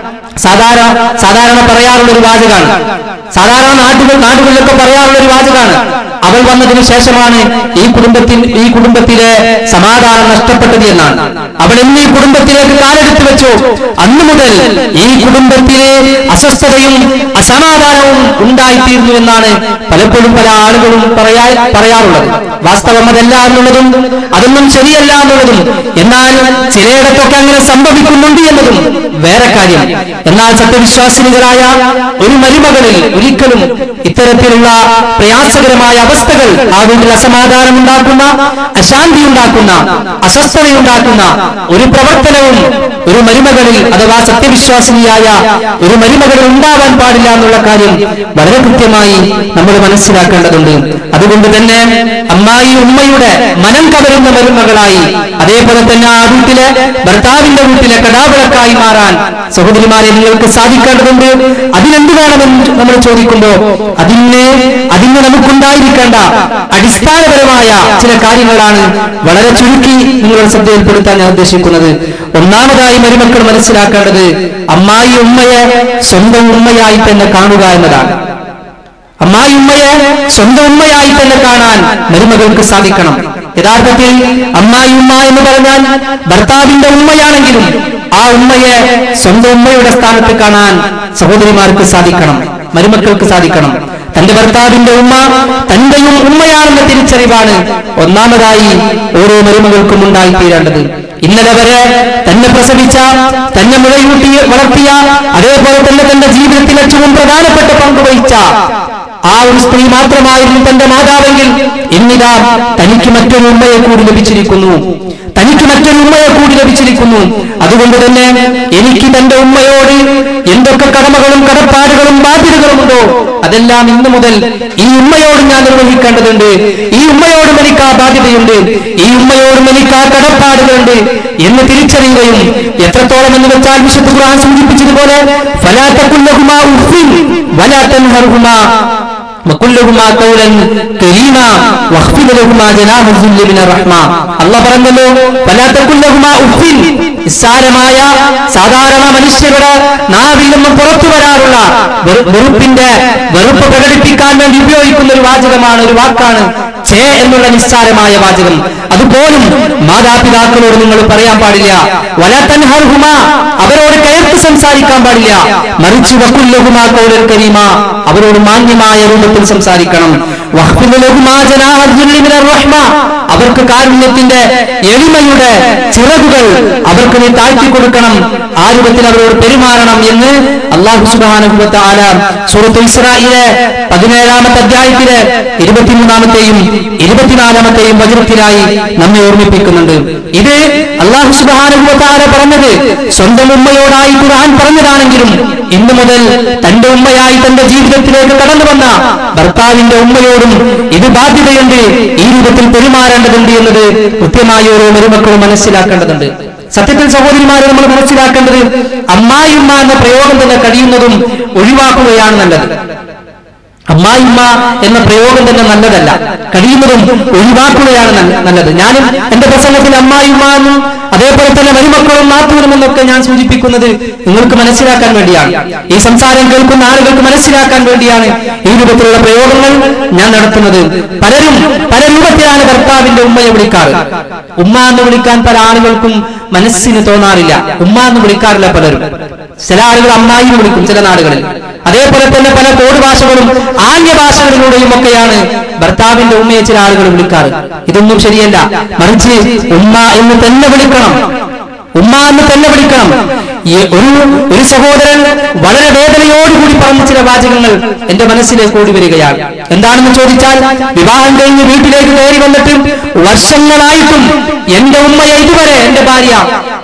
സാധാരണ പറയാറുള്ള ഒരു വാചകാണ്, സാധാരണ നാടുകളിലൊക്കെ പറയാറുള്ള ഒരു വാചകാണ്, അവൾ വന്നതിന് ശേഷമാണ് ഈ കുടുംബത്തിലെ സമാധാനം നഷ്ടപ്പെട്ടത് എന്നാണ്. അവൾ എന്ന് ഈ കുടുംബത്തിലേക്ക് കാലെടുത്ത് വെച്ചു അന്നു മുതൽ ഈ കുടുംബത്തിലെ അസ്വസ്ഥതയും അസമാധാനവും ഉണ്ടായിത്തീർന്നു എന്നാണ് പലപ്പോഴും പല ആളുകളും പറയാറുള്ളത്. വാസ്തവം അതല്ല എന്നുള്ളതും അതൊന്നും ശരിയല്ല എന്നുള്ളതും, എന്നാൽ ചിലയിടത്തൊക്കെ അങ്ങനെ സംഭവിക്കുന്നുണ്ട് എന്നതും വേറെ കാര്യം. എന്നാൽ സത്യവിശ്വാസിനികളായ ഒരു മരുമകളിൽ ഒരിക്കലും ഇത്തരത്തിലുള്ള പ്രയാസകരമായ അവസ്ഥകൾ, ആ വീട്ടിൽ അസമാധാനം ഉണ്ടാക്കുന്ന, അശാന്തി ഉണ്ടാക്കുന്ന, അസ്വസ്ഥതയുണ്ടാക്കുന്ന ഒരു പ്രവർത്തനവും ഒരു മരുമകളിൽ അഥവാ സത്യവിശ്വാസിനിയായ ഒരു മരുമകളിൽ ഉണ്ടാവാൻ പാടില്ല എന്നുള്ള കാര്യം വളരെ കൃത്യമായി നമ്മൾ മനസ്സിലാക്കേണ്ടതുണ്ട്. അതുകൊണ്ട് തന്നെ ഉമ്മയുടെ മനം കവരുന്ന മരുമകളായി, അതേപോലെ തന്നെ ആ വീട്ടിലെ ഭർത്താവിന്റെ വീട്ടിലെ കടാവിളക്കായി മാറാൻ സഹോദരിമാരെ നിങ്ങൾക്ക് സാധിക്കേണ്ടതുണ്ട്. അതിനെന്ത് വേണമെന്ന് നമ്മൾ ചോദിക്കുമ്പോൾ അതിന് നമുക്കുണ്ടായിരിക്കേണ്ട അടിസ്ഥാനപരമായ ചില കാര്യങ്ങളാണ് വളരെ ചുരുക്കി നിങ്ങളുടെ ശ്രദ്ധയിൽപ്പെടുത്താൻ ഞാൻ ഉദ്ദേശിക്കുന്നത്. ഒന്നാമതായി മരുമക്കൾ മനസ്സിലാക്കേണ്ടത് ഉമ്മയെ സ്വന്തം ഉമ്മയായി തന്നെ കാണുക എന്നതാണ്. ഉമ്മയെ സ്വന്തം ഉമ്മയായി തന്നെ കാണാൻ മരുമകൾക്ക് സാധിക്കണം. യഥാർത്ഥത്തിൽ അമ്മായി ഉമ്മ എന്ന് പറഞ്ഞാൽ ഭർത്താവിന്റെ ഉമ്മയാണെങ്കിലും ആ ഉമ്മയെ സ്വന്തം ഉമ്മയുടെ സ്ഥാനത്ത് കാണാൻ സഹോദരിമാർക്ക് സാധിക്കണം, മരുമക്കൾക്ക് സാധിക്കണം. തന്റെ ഭർത്താവിന്റെ ഉമ്മ തന്റെയും ഉമ്മയാണെന്ന തിരിച്ചറിവാണ് ഒന്നാമതായി ഓരോ മരുമകൾക്കും ഉണ്ടായിത്തീരേണ്ടത്. ഇന്നലെ വരെ തന്നെ പ്രസവിച്ച, തന്നെ മുലയൂട്ടി വളർത്തിയ, അതേപോലെ തന്നെ തന്റെ ജീവിതത്തിൽ ഏറ്റവും പ്രധാനപ്പെട്ട പങ്കുവഹിച്ച ആ ഒരു സ്ത്രീ മാത്രമായിരുന്നു തന്റെ മാതാവെങ്കിൽ ഇന്നിതാ തനിക്ക് മറ്റൊരു ഉമ്മയെ കൂടി ലഭിച്ചിരിക്കുന്നു, തനിക്ക് മറ്റൊരു ഉമ്മയെ കൂടി ലഭിച്ചിരിക്കുന്നു. അതുകൊണ്ട് തന്നെ എനിക്ക് തന്റെ ഉമ്മയോട് എന്തൊക്കെ കടമകളും കടപ്പാടുകളും ബാധ്യതകളുമുണ്ടോ അതെല്ലാം ഇന്നു മുതൽ ഈ ഉമ്മയോട് ഞാൻ നിർവഹിക്കേണ്ടതുണ്ട്. ഈ ഉമ്മയോടും എനിക്ക് ആ ബാധ്യതയുണ്ട്, ഈ ഉമ്മയോടും എനിക്ക് ആ കടപ്പാടുകളുണ്ട് എന്ന് തിരിച്ചറിയുകയും എത്രത്തോളം എന്ന് വെച്ചാൽ വിശുദ്ധ ഖുർആൻ സൂചിപ്പിച്ചതുപോലെ ഫലാ തഖുൽ ലഹുമാ ഉഫ്ഫിൻ വലാ തൻഹർഹുമാ വഖുല്ലഹുമാ ഖൗലൻ കരീമാ വഖ്ഫിദ് ലഹുമാ ജനാഹ ദുല്ലി മിനർ റഹ്മ. അല്ലാഹു പറഞ്ഞല്ലോ ഫലാ തഖുൽ ലഹുമാ ഉഫ്ഫിൻ. നിസ്സാരമായ സാധാരണ മനുഷ്യരുടെ നാവിൽ നിന്ന് പുറത്തു വരാറുള്ള വെറുപ്പ് പ്രകടിപ്പിക്കാൻ വേണ്ടി ഉപയോഗിക്കുന്ന ഒരു വാചകമാണ്, ഒരു വാക്കാണ് ഛേ എന്നുള്ള നിസ്സാരമായ വാചകം. അതുപോലും മാതാപിതാക്കളോട് നിങ്ങൾ പറയാൻ പാടില്ല. വലാ തൻഹർഹുമാ, അവരോട് കയർത്ത് സംസാരിക്കാൻ പാടില്ല. മറിച്ച് വഖുൽ ലഹുമാ ഖൗലൻ കരീമാ, അവരോട് മാന്യമായ രൂപത്തിൽ സംസാരിക്കണം. വഖ്ഫിദ് ലഹുമാ ജനാഹ ദുല്ലി മിനർ റഹ്മ, അവർക്ക് കാരുണ്യത്തിന്റെ എളിമയുടെ ചിറകുകൾ അവർക്ക് നീ താഴ്ത്തി കൊടുക്കണം, ആ രൂപത്തിൽ അവരോട് പെരുമാറണം എന്ന് അല്ലാഹു സുബ്ഹാനഹു വ തആല സൂറത്തുൽ ഇസ്രായിലെ 17-ാമത്തെ അധ്യായത്തിലെ 23-ാമത്തെയും 24-ാമത്തെയും വചനത്തിലായി നമ്മെ ഓർമ്മിപ്പിക്കുന്നുണ്ട്. ഇത് അല്ലാഹു സുബ്ഹാനഹു വ തആല പറഞ്ഞത് സ്വന്തം ഉമ്മയോടായി ഖുർആൻ പറഞ്ഞതാണെങ്കിലും ഇന്നു മുതൽ തന്റെ ഉമ്മയായി തന്റെ ജീവിതത്തിലേക്ക് കടന്നു വന്ന ഭർത്താവിന്റെ ഉമ്മയോടും ഇത് ബാധ്യതയുണ്ട്, ഈ രൂപത്തിൽ പെരുമാറേണ്ടതുണ്ട് എന്നത് കൃത്യമായി ഓരോ മരുമക്കളും മനസ്സിലാക്കേണ്ടതുണ്ട്. സത്യത്തിൽ സഹോദരിമാരെ നമ്മൾ മനസ്സിലാക്കേണ്ടത് അമ്മായിമ്മ എന്ന പ്രയോഗം തന്നെ കഴിയുന്നതും ഒഴിവാക്കുകയാണ് നല്ലത്. അമ്മായിമ്മ എന്ന പ്രയോഗം തന്നെ നല്ലതല്ല, കഴിയുന്നതും ഒഴിവാക്കുകയാണ് നല്ലത്. ഞാനും എന്റെ പ്രസംഗത്തിൽ അമ്മായിമ്മ എന്നും അതേപോലെ തന്നെ മരുമക്കളും നാത്തൂനും എന്നൊക്കെ ഞാൻ സൂചിപ്പിക്കുന്നത് നിങ്ങൾക്ക് മനസ്സിലാക്കാൻ വേണ്ടിയാണ്, ഈ സംസാരം കേൾക്കുന്ന ആളുകൾക്ക് മനസ്സിലാക്കാൻ വേണ്ടിയാണ് ഈ രൂപത്തിലുള്ള പ്രയോഗങ്ങൾ ഞാൻ നടത്തുന്നത്. പലരും പല രൂപത്തിലാണ് ഭർത്താവിന്റെ ഉമ്മയെ വിളിക്കാറ്. ഉമ്മ എന്ന് വിളിക്കാൻ പല ആളുകൾക്കും മനസ്സിന് തോന്നാറില്ല, ഉമ്മ എന്ന് വിളിക്കാറില്ല പലരും. ചില ആളുകൾ അമ്മായി എന്ന് വിളിക്കും ചില നാടുകളിൽ. അതേപോലെ തന്നെ പല കോഡ് ഭാഷകളും ആംഗ്യ ഭാഷകളിലൂടെയും ഒക്കെയാണ് ഭർത്താവിന്റെ ഉമ്മയെ ചില ആളുകൾ വിളിക്കാറ്. ഇതൊന്നും ശരിയല്ല, മറിച്ച് ഉമ്മ എന്ന് തന്നെ വിളിക്കണം, ഉമ്മ എന്ന് തന്നെ വിളിക്കണം. ഒരു സഹോദരൻ വളരെ വേദനയോടുകൂടി പറഞ്ഞ ചില വാചകങ്ങൾ എന്റെ മനസ്സിലേക്ക് ഓടി വരികയാണ്. എന്താണെന്ന് ചോദിച്ചാൽ, വിവാഹം കഴിഞ്ഞ് വീട്ടിലേക്ക് കയറി വന്നിട്ട് വർഷങ്ങളായിട്ടും എന്റെ ഉമ്മയെ ഇതുവരെ എന്റെ ഭാര്യ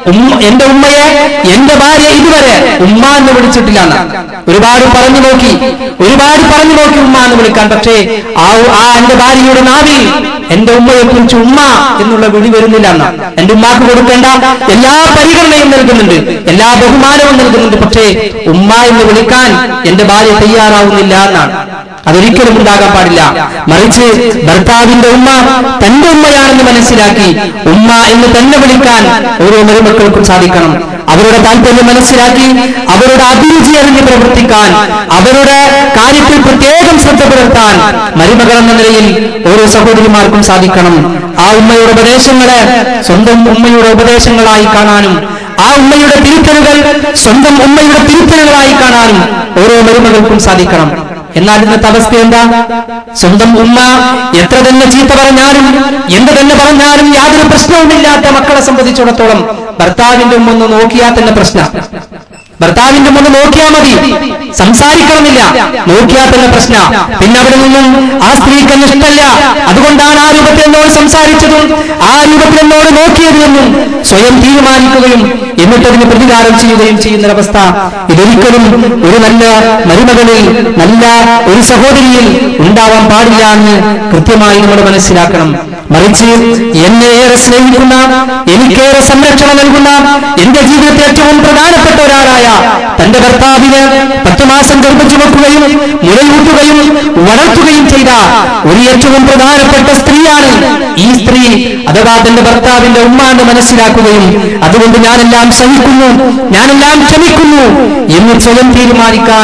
ഇതുവരെ ഉമ്മ എന്ന് വിളിച്ചിട്ടില്ല. ഒരുപാട് പറഞ്ഞു നോക്കി ഉമ്മ എന്ന് വിളിക്കാൻ, പക്ഷേ ആ എന്റെ ഭാര്യയുടെ നാവിൽ എന്റെ ഉമ്മയെ കുറിച്ച് ഉമ്മ എന്നുള്ള വിളി വരുന്നില്ല എന്നാണ്. എന്റെ ഉമ്മാക്ക് കൊടുക്കേണ്ട എല്ലാ പരിഗണനയും നൽകുന്നുണ്ട്, എല്ലാ ബഹുമാനവും നൽകുന്നുണ്ട്, പക്ഷേ ഉമ്മ എന്ന് വിളിക്കാൻ എന്റെ ഭാര്യ തയ്യാറാവുന്നില്ല എന്നാണ്. അതൊരിക്കലും ഉണ്ടാകാൻ പാടില്ല. മറിച്ച് ഭർത്താവിന്റെ ഉമ്മ തന്റെ ഉമ്മയാണെന്ന് മനസ്സിലാക്കി ഉമ്മ എന്ന് തന്നെ വിളിക്കാൻ ഓരോ മരുമക്കൾക്കും സാധിക്കണം. അവരുടെ താല്പര്യം മനസ്സിലാക്കി അവരുടെ അഭിരുചി അറിഞ്ഞ് പ്രവർത്തിക്കാൻ, അവരുടെ കാര്യത്തിൽ പ്രത്യേകം ശ്രദ്ധ പുലർത്താൻ മരുമകൾ എന്ന നിലയിൽ ഓരോ സഹോദരിമാർക്കും സാധിക്കണം. ആ ഉമ്മയുടെ ഉപദേശങ്ങളെ സ്വന്തം ഉമ്മയുടെ ഉപദേശങ്ങളായി കാണാനും, ആ ഉമ്മയുടെ തിരുത്തലുകൾ സ്വന്തം ഉമ്മയുടെ തിരുത്തലുകളായി കാണാനും ഓരോ മരുമകൾക്കും സാധിക്കണം. എന്നാൽ ഇന്നത്തെ അവസ്ഥ എന്താ? സ്വന്തം ഉമ്മ എത്ര തന്നെ ചീത്ത പറഞ്ഞാലും എന്ത് തന്നെ പറഞ്ഞാലും യാതൊരു പ്രശ്നവുമില്ലാത്ത മക്കളെ സംബന്ധിച്ചിടത്തോളം ഭർത്താവിന്റെ ഉമ്മ ഒന്ന് നോക്കിയാൽ തന്നെ പ്രശ്നം. ഭർത്താവിന്റെ മുന്നിൽ നോക്കിയാൽ മതി, സംസാരിക്കണമെന്നില്ല, നോക്കിയാൽ തന്നെ പ്രശ്ന. പിന്നെ അവിടെ നിന്നും ആ സ്ത്രീക്ക് ഇഷ്ടമല്ല, അതുകൊണ്ടാണ് ആ രൂപത്തിൽ എന്നോട് സംസാരിച്ചതും ആ രൂപത്തിൽ എന്നോട് നോക്കിയതെന്നും സ്വയം തീരുമാനിക്കുകയും എന്നിട്ടതിന് പ്രതികാരം ചെയ്യുകയും ചെയ്യുന്നൊരവസ്ഥ ഇതൊരിക്കലും ഒരു നല്ല മരുമകളിൽ, നല്ല ഒരു സഹോദരിയിൽ ഉണ്ടാവാൻ പാടില്ല എന്ന് കൃത്യമായി നമ്മൾ മനസ്സിലാക്കണം. മറിച്ച് എന്നെ ഏറെ സ്നേഹിക്കുന്ന, എനിക്കേറെ സംരക്ഷണം നൽകുന്ന, എന്റെ ജീവിതത്തിൽ ഏറ്റവും പ്രധാനപ്പെട്ട ഒരാളായ തന്റെ ഭർത്താവിന് 10 മാസം ഗർഭം ചുമക്കുകയും മുലയൂട്ടുകയും വളർത്തുകയും ചെയ്ത ഒരു ഏറ്റവും പ്രധാനപ്പെട്ട സ്ത്രീയാണ് ഈ സ്ത്രീ, അഥവാ തന്റെ ഭർത്താവിന്റെ ഉമ്മ എന്ന് മനസ്സിലാക്കുകയും അതുകൊണ്ട് ഞാനെല്ലാം സഹിക്കുന്നു, ഞാനെല്ലാം ക്ഷമിക്കുന്നു എന്ന് സ്വയം തീരുമാനിക്കാൻ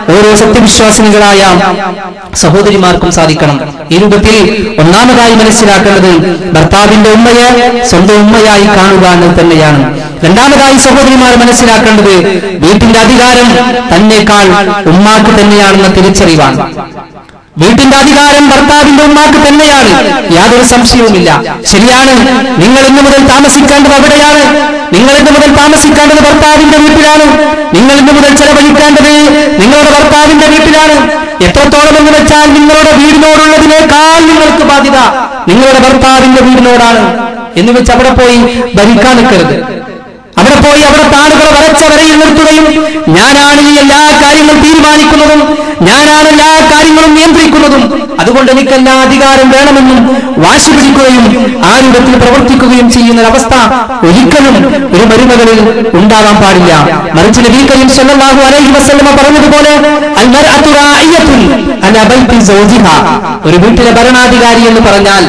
ഓരോ സത്യവിശ്വാസിനികളായ സഹോദരിമാർക്കും സാധിക്കണം. ഈ രൂപത്തിൽ ഒന്നാമതായി മനസ്സിലാക്കേണ്ടത് ഭർത്താവിന്റെ ഉമ്മയെ സ്വന്തം ഉമ്മയായി കാണുക എന്നത് തന്നെയാണ്. രണ്ടാമതായി സഹോദരിമാർ മനസ്സിലാക്കേണ്ടത് വീട്ടിന്റെ അധികാരം തന്നേക്കാൾ ഉമ്മാക്ക് തന്നെയാണെന്ന തിരിച്ചറിവാണ്. വീട്ടിന്റെ അധികാരം ഭർത്താവിന്റെ ഉമ്മാക്ക് തന്നെയാണ്, യാതൊരു സംശയവുമില്ല. ശരിയാണ്, നിങ്ങൾ ഇന്നു മുതൽ താമസിക്കേണ്ടത് അവിടെയാണ്. നിങ്ങൾ ഇന്നു മുതൽ താമസിക്കേണ്ടത് ഭർത്താവിന്റെ വീട്ടിലാണ്. നിങ്ങൾ ഇന്നു മുതൽ ചെലവഴിക്കേണ്ടത് നിങ്ങളുടെ ഭർത്താവിന്റെ വീട്ടിലാണ്. എത്രത്തോളം എന്ന് വെച്ചാൽ നിങ്ങളുടെ വീടിനോടുള്ളതിനേക്കാൾ നിങ്ങൾക്ക് ബാധ്യത നിങ്ങളുടെ ഭർത്താവിന്റെ വീടിനോടാണ് എന്ന് വെച്ച് അവിടെ പോയി ഭരിക്കാൻ നിൽക്കരുത്. അവിടെ പോയി അവിടെ താളുകളെ വരച്ച വരയിൽ നിർത്തുകയും ഞാനാണ് ഈ എല്ലാ കാര്യങ്ങളും തീരുമാനിക്കുന്നതും ഞാനാണ് എല്ലാ കാര്യങ്ങളും നിയന്ത്രിക്കുന്നതും അതുകൊണ്ട് എനിക്കെല്ലാ അധികാരം വേണമെന്നും വാശി പിടിക്കുകയും ആ രൂപത്തിൽ പ്രവർത്തിക്കുകയും ചെയ്യുന്ന അവസ്ഥ ഒരിക്കലും ഒരു മരുമകളിൽ ഉണ്ടാകാൻ പാടില്ല. മറിച്ച് നബി കരീം സ്വല്ലല്ലാഹു അലൈഹി വസല്ലം പറഞ്ഞതുപോലെ അൽമർഅതു റാഇയത്തുൻ അലാ ബൈതി സൗജിഹാ, ഒരു വീട്ടിലെ ഭരണാധികാരി എന്ന് പറഞ്ഞാൽ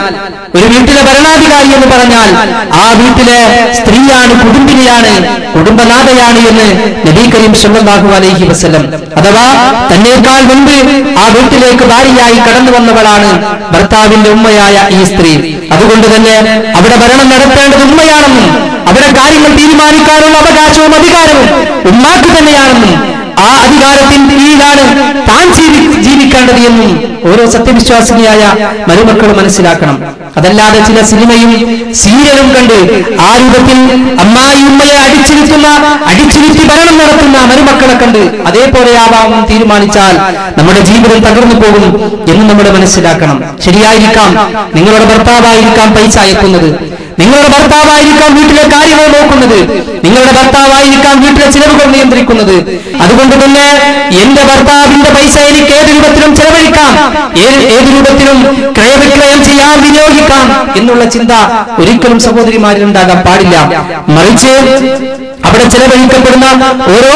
ആ വീട്ടിലെ സ്ത്രീയാണ്, കുടുംബിനിയാണ്, കുടുംബനാഥയാണ് എന്ന് നബി കരീം സ്വല്ലല്ലാഹു അലൈഹി വസല്ലം. അഥവാ തന്നേക്കാൾ മുൻപ് ആ വീട്ടിലേക്ക് ഭാര്യയായി കടന്നു വന്നവളാണ് ഭർത്താവിന്റെ ഉമ്മയായ ഈ സ്ത്രീ. അതുകൊണ്ട് തന്നെ അവിടെ ഭരണം നടത്തേണ്ടത് ഉമ്മയാണെന്നും അവിടെ കാര്യങ്ങൾ തീരുമാനിക്കാനുള്ള അവകാശവും അധികാരവും ഉമ്മാക്ക് തന്നെയാണെന്നും ആ അധികാരത്തിന്റെ കീഴിലാണ് താൻ ജീവിക്കേണ്ടത് എന്നും ഓരോ സത്യവിശ്വാസിനിയായ മരുമക്കൾ മനസ്സിലാക്കണം. അതല്ലാതെ ചില സിനിമയും സീരിയലും കണ്ട് ആ രൂപത്തിൽ അമ്മായി ഉമ്മയെ അടിച്ചിരുത്തി ഭരണം നടത്തുന്ന മരുമക്കളെ കണ്ട് അതേപോലെ ആവാമെന്ന് തീരുമാനിച്ചാൽ നമ്മുടെ ജീവിതം തകർന്നു പോകും എന്ന് നമ്മൾ മനസ്സിലാക്കണം. ശരിയായിരിക്കാം, നിങ്ങളുടെ ഭർത്താവായിരിക്കാം പൈസ അയക്കുന്നത്, നിങ്ങളുടെ ഭർത്താവായിരിക്കാം വീട്ടിലെ കാര്യങ്ങൾ നോക്കുന്നത്, നിങ്ങളുടെ ഭർത്താവായിരിക്കാം വീട്ടിലെ ചിലവുകൾ നിയന്ത്രിക്കുന്നത്. അതുകൊണ്ട് തന്നെ എന്റെ ഭർത്താവിന്റെ പൈസ എനിക്ക് ഏത് രൂപത്തിലും ചെലവഴിക്കാം, ഏത് രൂപത്തിലും ക്രയവിക്രയം ചെയ്യാൻ വിനിയോഗിക്കാം എന്നുള്ള ചിന്ത ഒരിക്കലും സഹോദരിമാരിൽ ഉണ്ടാകാൻ പാടില്ല. മറിച്ച് അവിടെ ചെലവഴിക്കപ്പെടുന്ന ഓരോ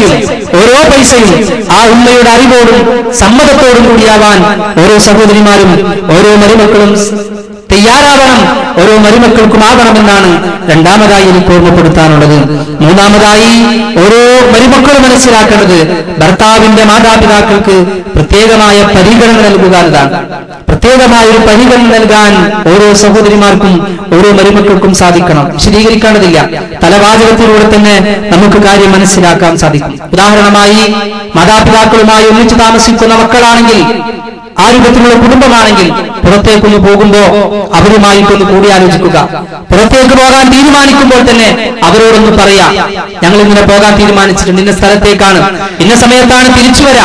പൈസയും ആ ഉമ്മയുടെ അറിവോടും സമ്മതത്തോടും കൂടിയാവാൻ ഓരോ സഹോദരിമാരും ഓരോ മരുമക്കളും തയ്യാറാവണം, ഓരോ മരുമക്കൾക്കും ആകണമെന്നാണ് രണ്ടാമതായി എനിക്ക് ഓർമ്മപ്പെടുത്താനുള്ളത്. മൂന്നാമതായി ഓരോ മരുമക്കളും മനസ്സിലാക്കേണ്ടത് ഭർത്താവിന്റെ മാതാപിതാക്കൾക്ക് പ്രത്യേകമായ പരിഗണന നൽകുക എന്നതാണ്. പ്രത്യേകമായ ഒരു പരിഗണന നൽകാൻ ഓരോ സഹോദരിമാർക്കും ഓരോ മരുമക്കൾക്കും സാധിക്കണം. വിശദീകരിക്കേണ്ടതില്ല, തലവാചകത്തിലൂടെ തന്നെ നമുക്ക് കാര്യം മനസ്സിലാക്കാൻ സാധിക്കും. ഉദാഹരണമായി മാതാപിതാക്കളുമായി ഒന്നിച്ചു താമസിക്കുന്ന മക്കളാണെങ്കിൽ, ആ രൂപത്തിലുള്ള കുടുംബമാണെങ്കിൽ പുറത്തേക്കൊന്ന് പോകുമ്പോ അവരുമായിട്ടൊന്ന് കൂടിയാലോചിക്കുക. പുറത്തേക്ക് പോകാൻ തീരുമാനിക്കുമ്പോൾ തന്നെ അവരോടൊന്ന് പറയാ, ഞങ്ങൾ ഇങ്ങനെ പോകാൻ തീരുമാനിച്ചിട്ടുണ്ട്, ഇന്ന സ്ഥലത്തേക്കാണ്, ഇന്ന സമയത്താണ് തിരിച്ചു വരാ,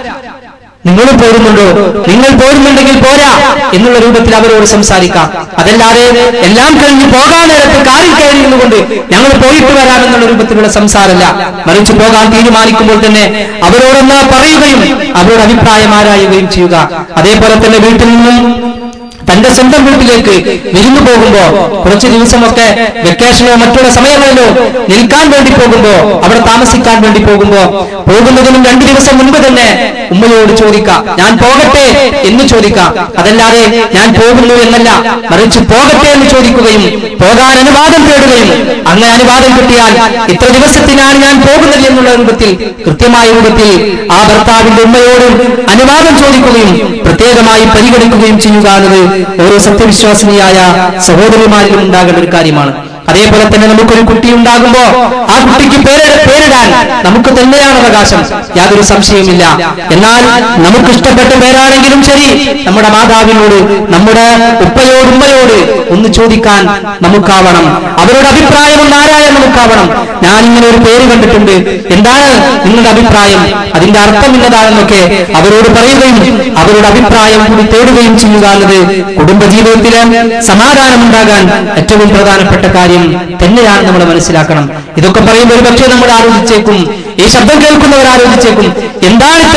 നിങ്ങൾ പോരുന്നുണ്ടോ, നിങ്ങൾ പോരുന്നുണ്ടെങ്കിൽ പോരാ എന്നുള്ള രൂപത്തിൽ അവരോട് സംസാരിക്കാം. അതല്ലാതെ എല്ലാം കഴിഞ്ഞ് പോകാൻ നേരത്ത് കാറിൽ കയറി നിന്നുകൊണ്ട് ഞങ്ങൾ പോയിട്ട് വരാമെന്നുള്ള രൂപത്തിലുള്ള സംസാരമല്ല. മറിച്ച് പോകാൻ തീരുമാനിക്കുമ്പോൾ തന്നെ അവരോടൊന്ന് പറയുകയും അവരുടെ അഭിപ്രായം ആരായുകയും ചെയ്യുക. അതേപോലെ തന്നെ വീട്ടിൽ നിന്നും തന്റെ സ്വന്തം വീട്ടിലേക്ക് വിരുന്നു പോകുമ്പോ കുറച്ച് ദിവസമൊക്കെ വെക്കേഷനോ മറ്റുള്ള സമയങ്ങളിലോ നിൽക്കാൻ വേണ്ടി പോകുമ്പോ, അവിടെ താമസിക്കാൻ വേണ്ടി പോകുന്നതിനും 2 ദിവസം മുൻപ് തന്നെ ഉമ്മയോട് ചോദിക്കാം, ഞാൻ പോകട്ടെ എന്ന് ചോദിക്കാം. അതല്ലാതെ ഞാൻ പോകുന്നു എന്നല്ല, മറിച്ച് പോകട്ടെ എന്ന് ചോദിക്കുകയും പോകാൻ അനുവാദം തേടുകയും അങ്ങനെ അനുവാദം കിട്ടിയാൽ ഇത്ര ദിവസത്തിനാണ് ഞാൻ പോകുന്നത് എന്നുള്ള രൂപത്തിൽ കൃത്യമായ രൂപത്തിൽ ആ ഭർത്താവിന്റെ ഉമ്മയോട് അനുവാദം ചോദിക്കുകയും പ്രത്യേകമായി പരിഗണിക്കുകയും ചെയ്യുക എന്നത് ഓരോ സത്യവിശ്വാസിനിയായ സഹോദരിമാരിലും ഉണ്ടാകേണ്ട ഒരു കാര്യമാണ്. അതേപോലെ തന്നെ നമുക്കൊരു കുട്ടി ഉണ്ടാകുമ്പോ ആ കുട്ടിക്ക് പേരിടാൻ നമുക്ക് തന്നെയാണ് അവകാശം, യാതൊരു സംശയവുമില്ല. എന്നാൽ നമുക്ക് ഇഷ്ടപ്പെട്ട പേരാണെങ്കിലും ശരി, നമ്മുടെ മാതാവിനോട്, നമ്മുടെ ഉപ്പയോട്, ഉമ്മയോട് ഒന്ന് ചോദിക്കാൻ നമുക്കാവണം. അവരുടെ അഭിപ്രായം ഒന്ന് ആരായാൻ നമുക്കാവണം. ഞാൻ ഇങ്ങനെ ഒരു പേര് കണ്ടിട്ടുണ്ട്, എന്താണ് നിങ്ങളുടെ അഭിപ്രായം, അതിന്റെ അർത്ഥം ഇന്നതാണെന്നൊക്കെ അവരോട് പറയുകയും അവരുടെ അഭിപ്രായം കൂടി തേടുകയും ചെയ്യുക എന്നത് കുടുംബജീവിതത്തിലെ സമാധാനം ഉണ്ടാകാൻ ഏറ്റവും പ്രധാനപ്പെട്ട കാര്യം തന്നെയാണ് നമ്മൾ മനസ്സിലാക്കണം. ഇതൊക്കെ പറയുമ്പോൾ ഒരു പക്ഷേ നമ്മൾ ആലോചിച്ചേക്കും, ഈ ശബ്ദം കേൾക്കുന്നവർ ആലോചിച്ചേക്കും, എന്താണ് ഇത്ര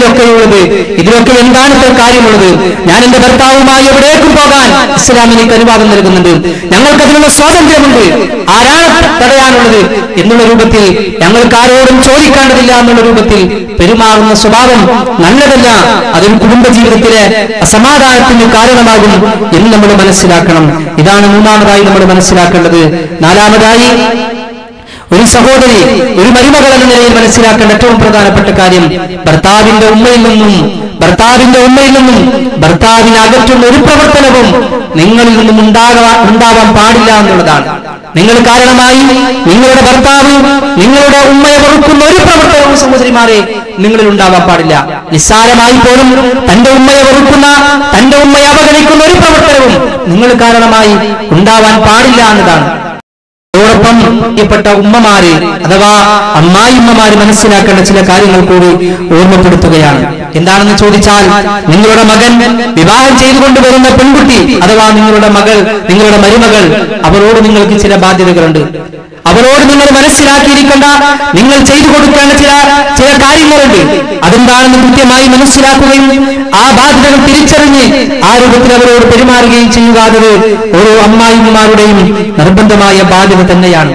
ഇതിലൊക്കെ എന്താണ് ഇത്ര കാര്യമുള്ളത്? ഞാൻ എന്റെ ഭർത്താവുമായി എവിടേക്കും പോകാൻ ഇസ്ലാം എനിക്ക് അനുവാദം നൽകുന്നുണ്ട്, ഞങ്ങൾക്ക് അതിനുള്ള സ്വാതന്ത്ര്യമുണ്ട്, ആരാണ് തടയാനുള്ളത് എന്നുള്ള രൂപത്തിൽ ഞങ്ങൾക്ക് ആരോടും ചോദിക്കേണ്ടതില്ല എന്നുള്ള രൂപത്തിൽ പെരുമാറുന്ന സ്വഭാവം നല്ലതല്ല. അതൊരു കുടുംബജീവിതത്തിലെ അസമാധാനത്തിന് കാരണമാകും എന്ന് നമ്മൾ മനസ്സിലാക്കണം. ഇതാണ് മൂന്നാമതായി നമ്മൾ മനസ്സിലാക്കേണ്ടത്. നാലാമതായി ഒരു സഹോദരി, ഒരു മരുമകൾ എന്ന നിലയിൽ മനസ്സിലാക്കേണ്ട ഏറ്റവും പ്രധാനപ്പെട്ട കാര്യം, ഭർത്താവിന്റെ ഉമ്മയിൽ നിന്നും ഭർത്താവിനെ അകറ്റുന്ന ഒരു പ്രവർത്തനവും നിങ്ങളിൽ നിന്നും ഉണ്ടാവാൻ പാടില്ല എന്നുള്ളതാണ്. നിങ്ങൾ കാരണമായി നിങ്ങളുടെ ഭർത്താവ് നിങ്ങളുടെ ഉമ്മയെ വെറുക്കുന്ന ഒരു പ്രവർത്തനവും സഹോദരിമാരെ നിങ്ങളിൽ ഉണ്ടാവാൻ പാടില്ല. നിസ്സാരമായി പോലും തന്റെ ഉമ്മയെ വെറുക്കുന്ന, തന്റെ ഉമ്മയെ അവഗണിക്കുന്ന ഒരു പ്രവർത്തനവും നിങ്ങൾ കാരണമായി ഉണ്ടാവാൻ പാടില്ല എന്നതാണ്. അതോടൊപ്പം പ്രിയപ്പെട്ട ഉമ്മമാര് അഥവാ അമ്മായിമ്മമാര് മനസ്സിലാക്കേണ്ട ചില കാര്യങ്ങൾ കൂടി ഓർമ്മപ്പെടുത്തുകയാണ്. എന്താണെന്ന് ചോദിച്ചാൽ, നിങ്ങളുടെ മകൻ വിവാഹം ചെയ്തുകൊണ്ടുവരുന്ന പെൺകുട്ടി അഥവാ നിങ്ങളുടെ മകൾ, നിങ്ങളുടെ മരുമകൾ, അവരോട് നിങ്ങൾക്ക് ചില ബാധ്യതകളുണ്ട്. അവരോട് നിങ്ങൾ മനസ്സിലാക്കിയിരിക്കേണ്ട, നിങ്ങൾ ചെയ്തു കൊടുക്കേണ്ട ചില കാര്യങ്ങളുണ്ട്. അതെന്താണെന്ന് കൃത്യമായി മനസ്സിലാക്കുകയും ആ ബാധ്യതകൾ തിരിച്ചറിഞ്ഞ് ആ രൂപത്തിൽ അവരോട് പെരുമാറുകയും ചെയ്യുക എന്നത് ഓരോ അമ്മായിമാരുടെയും നിർബന്ധമായ ബാധ്യത തന്നെയാണ്.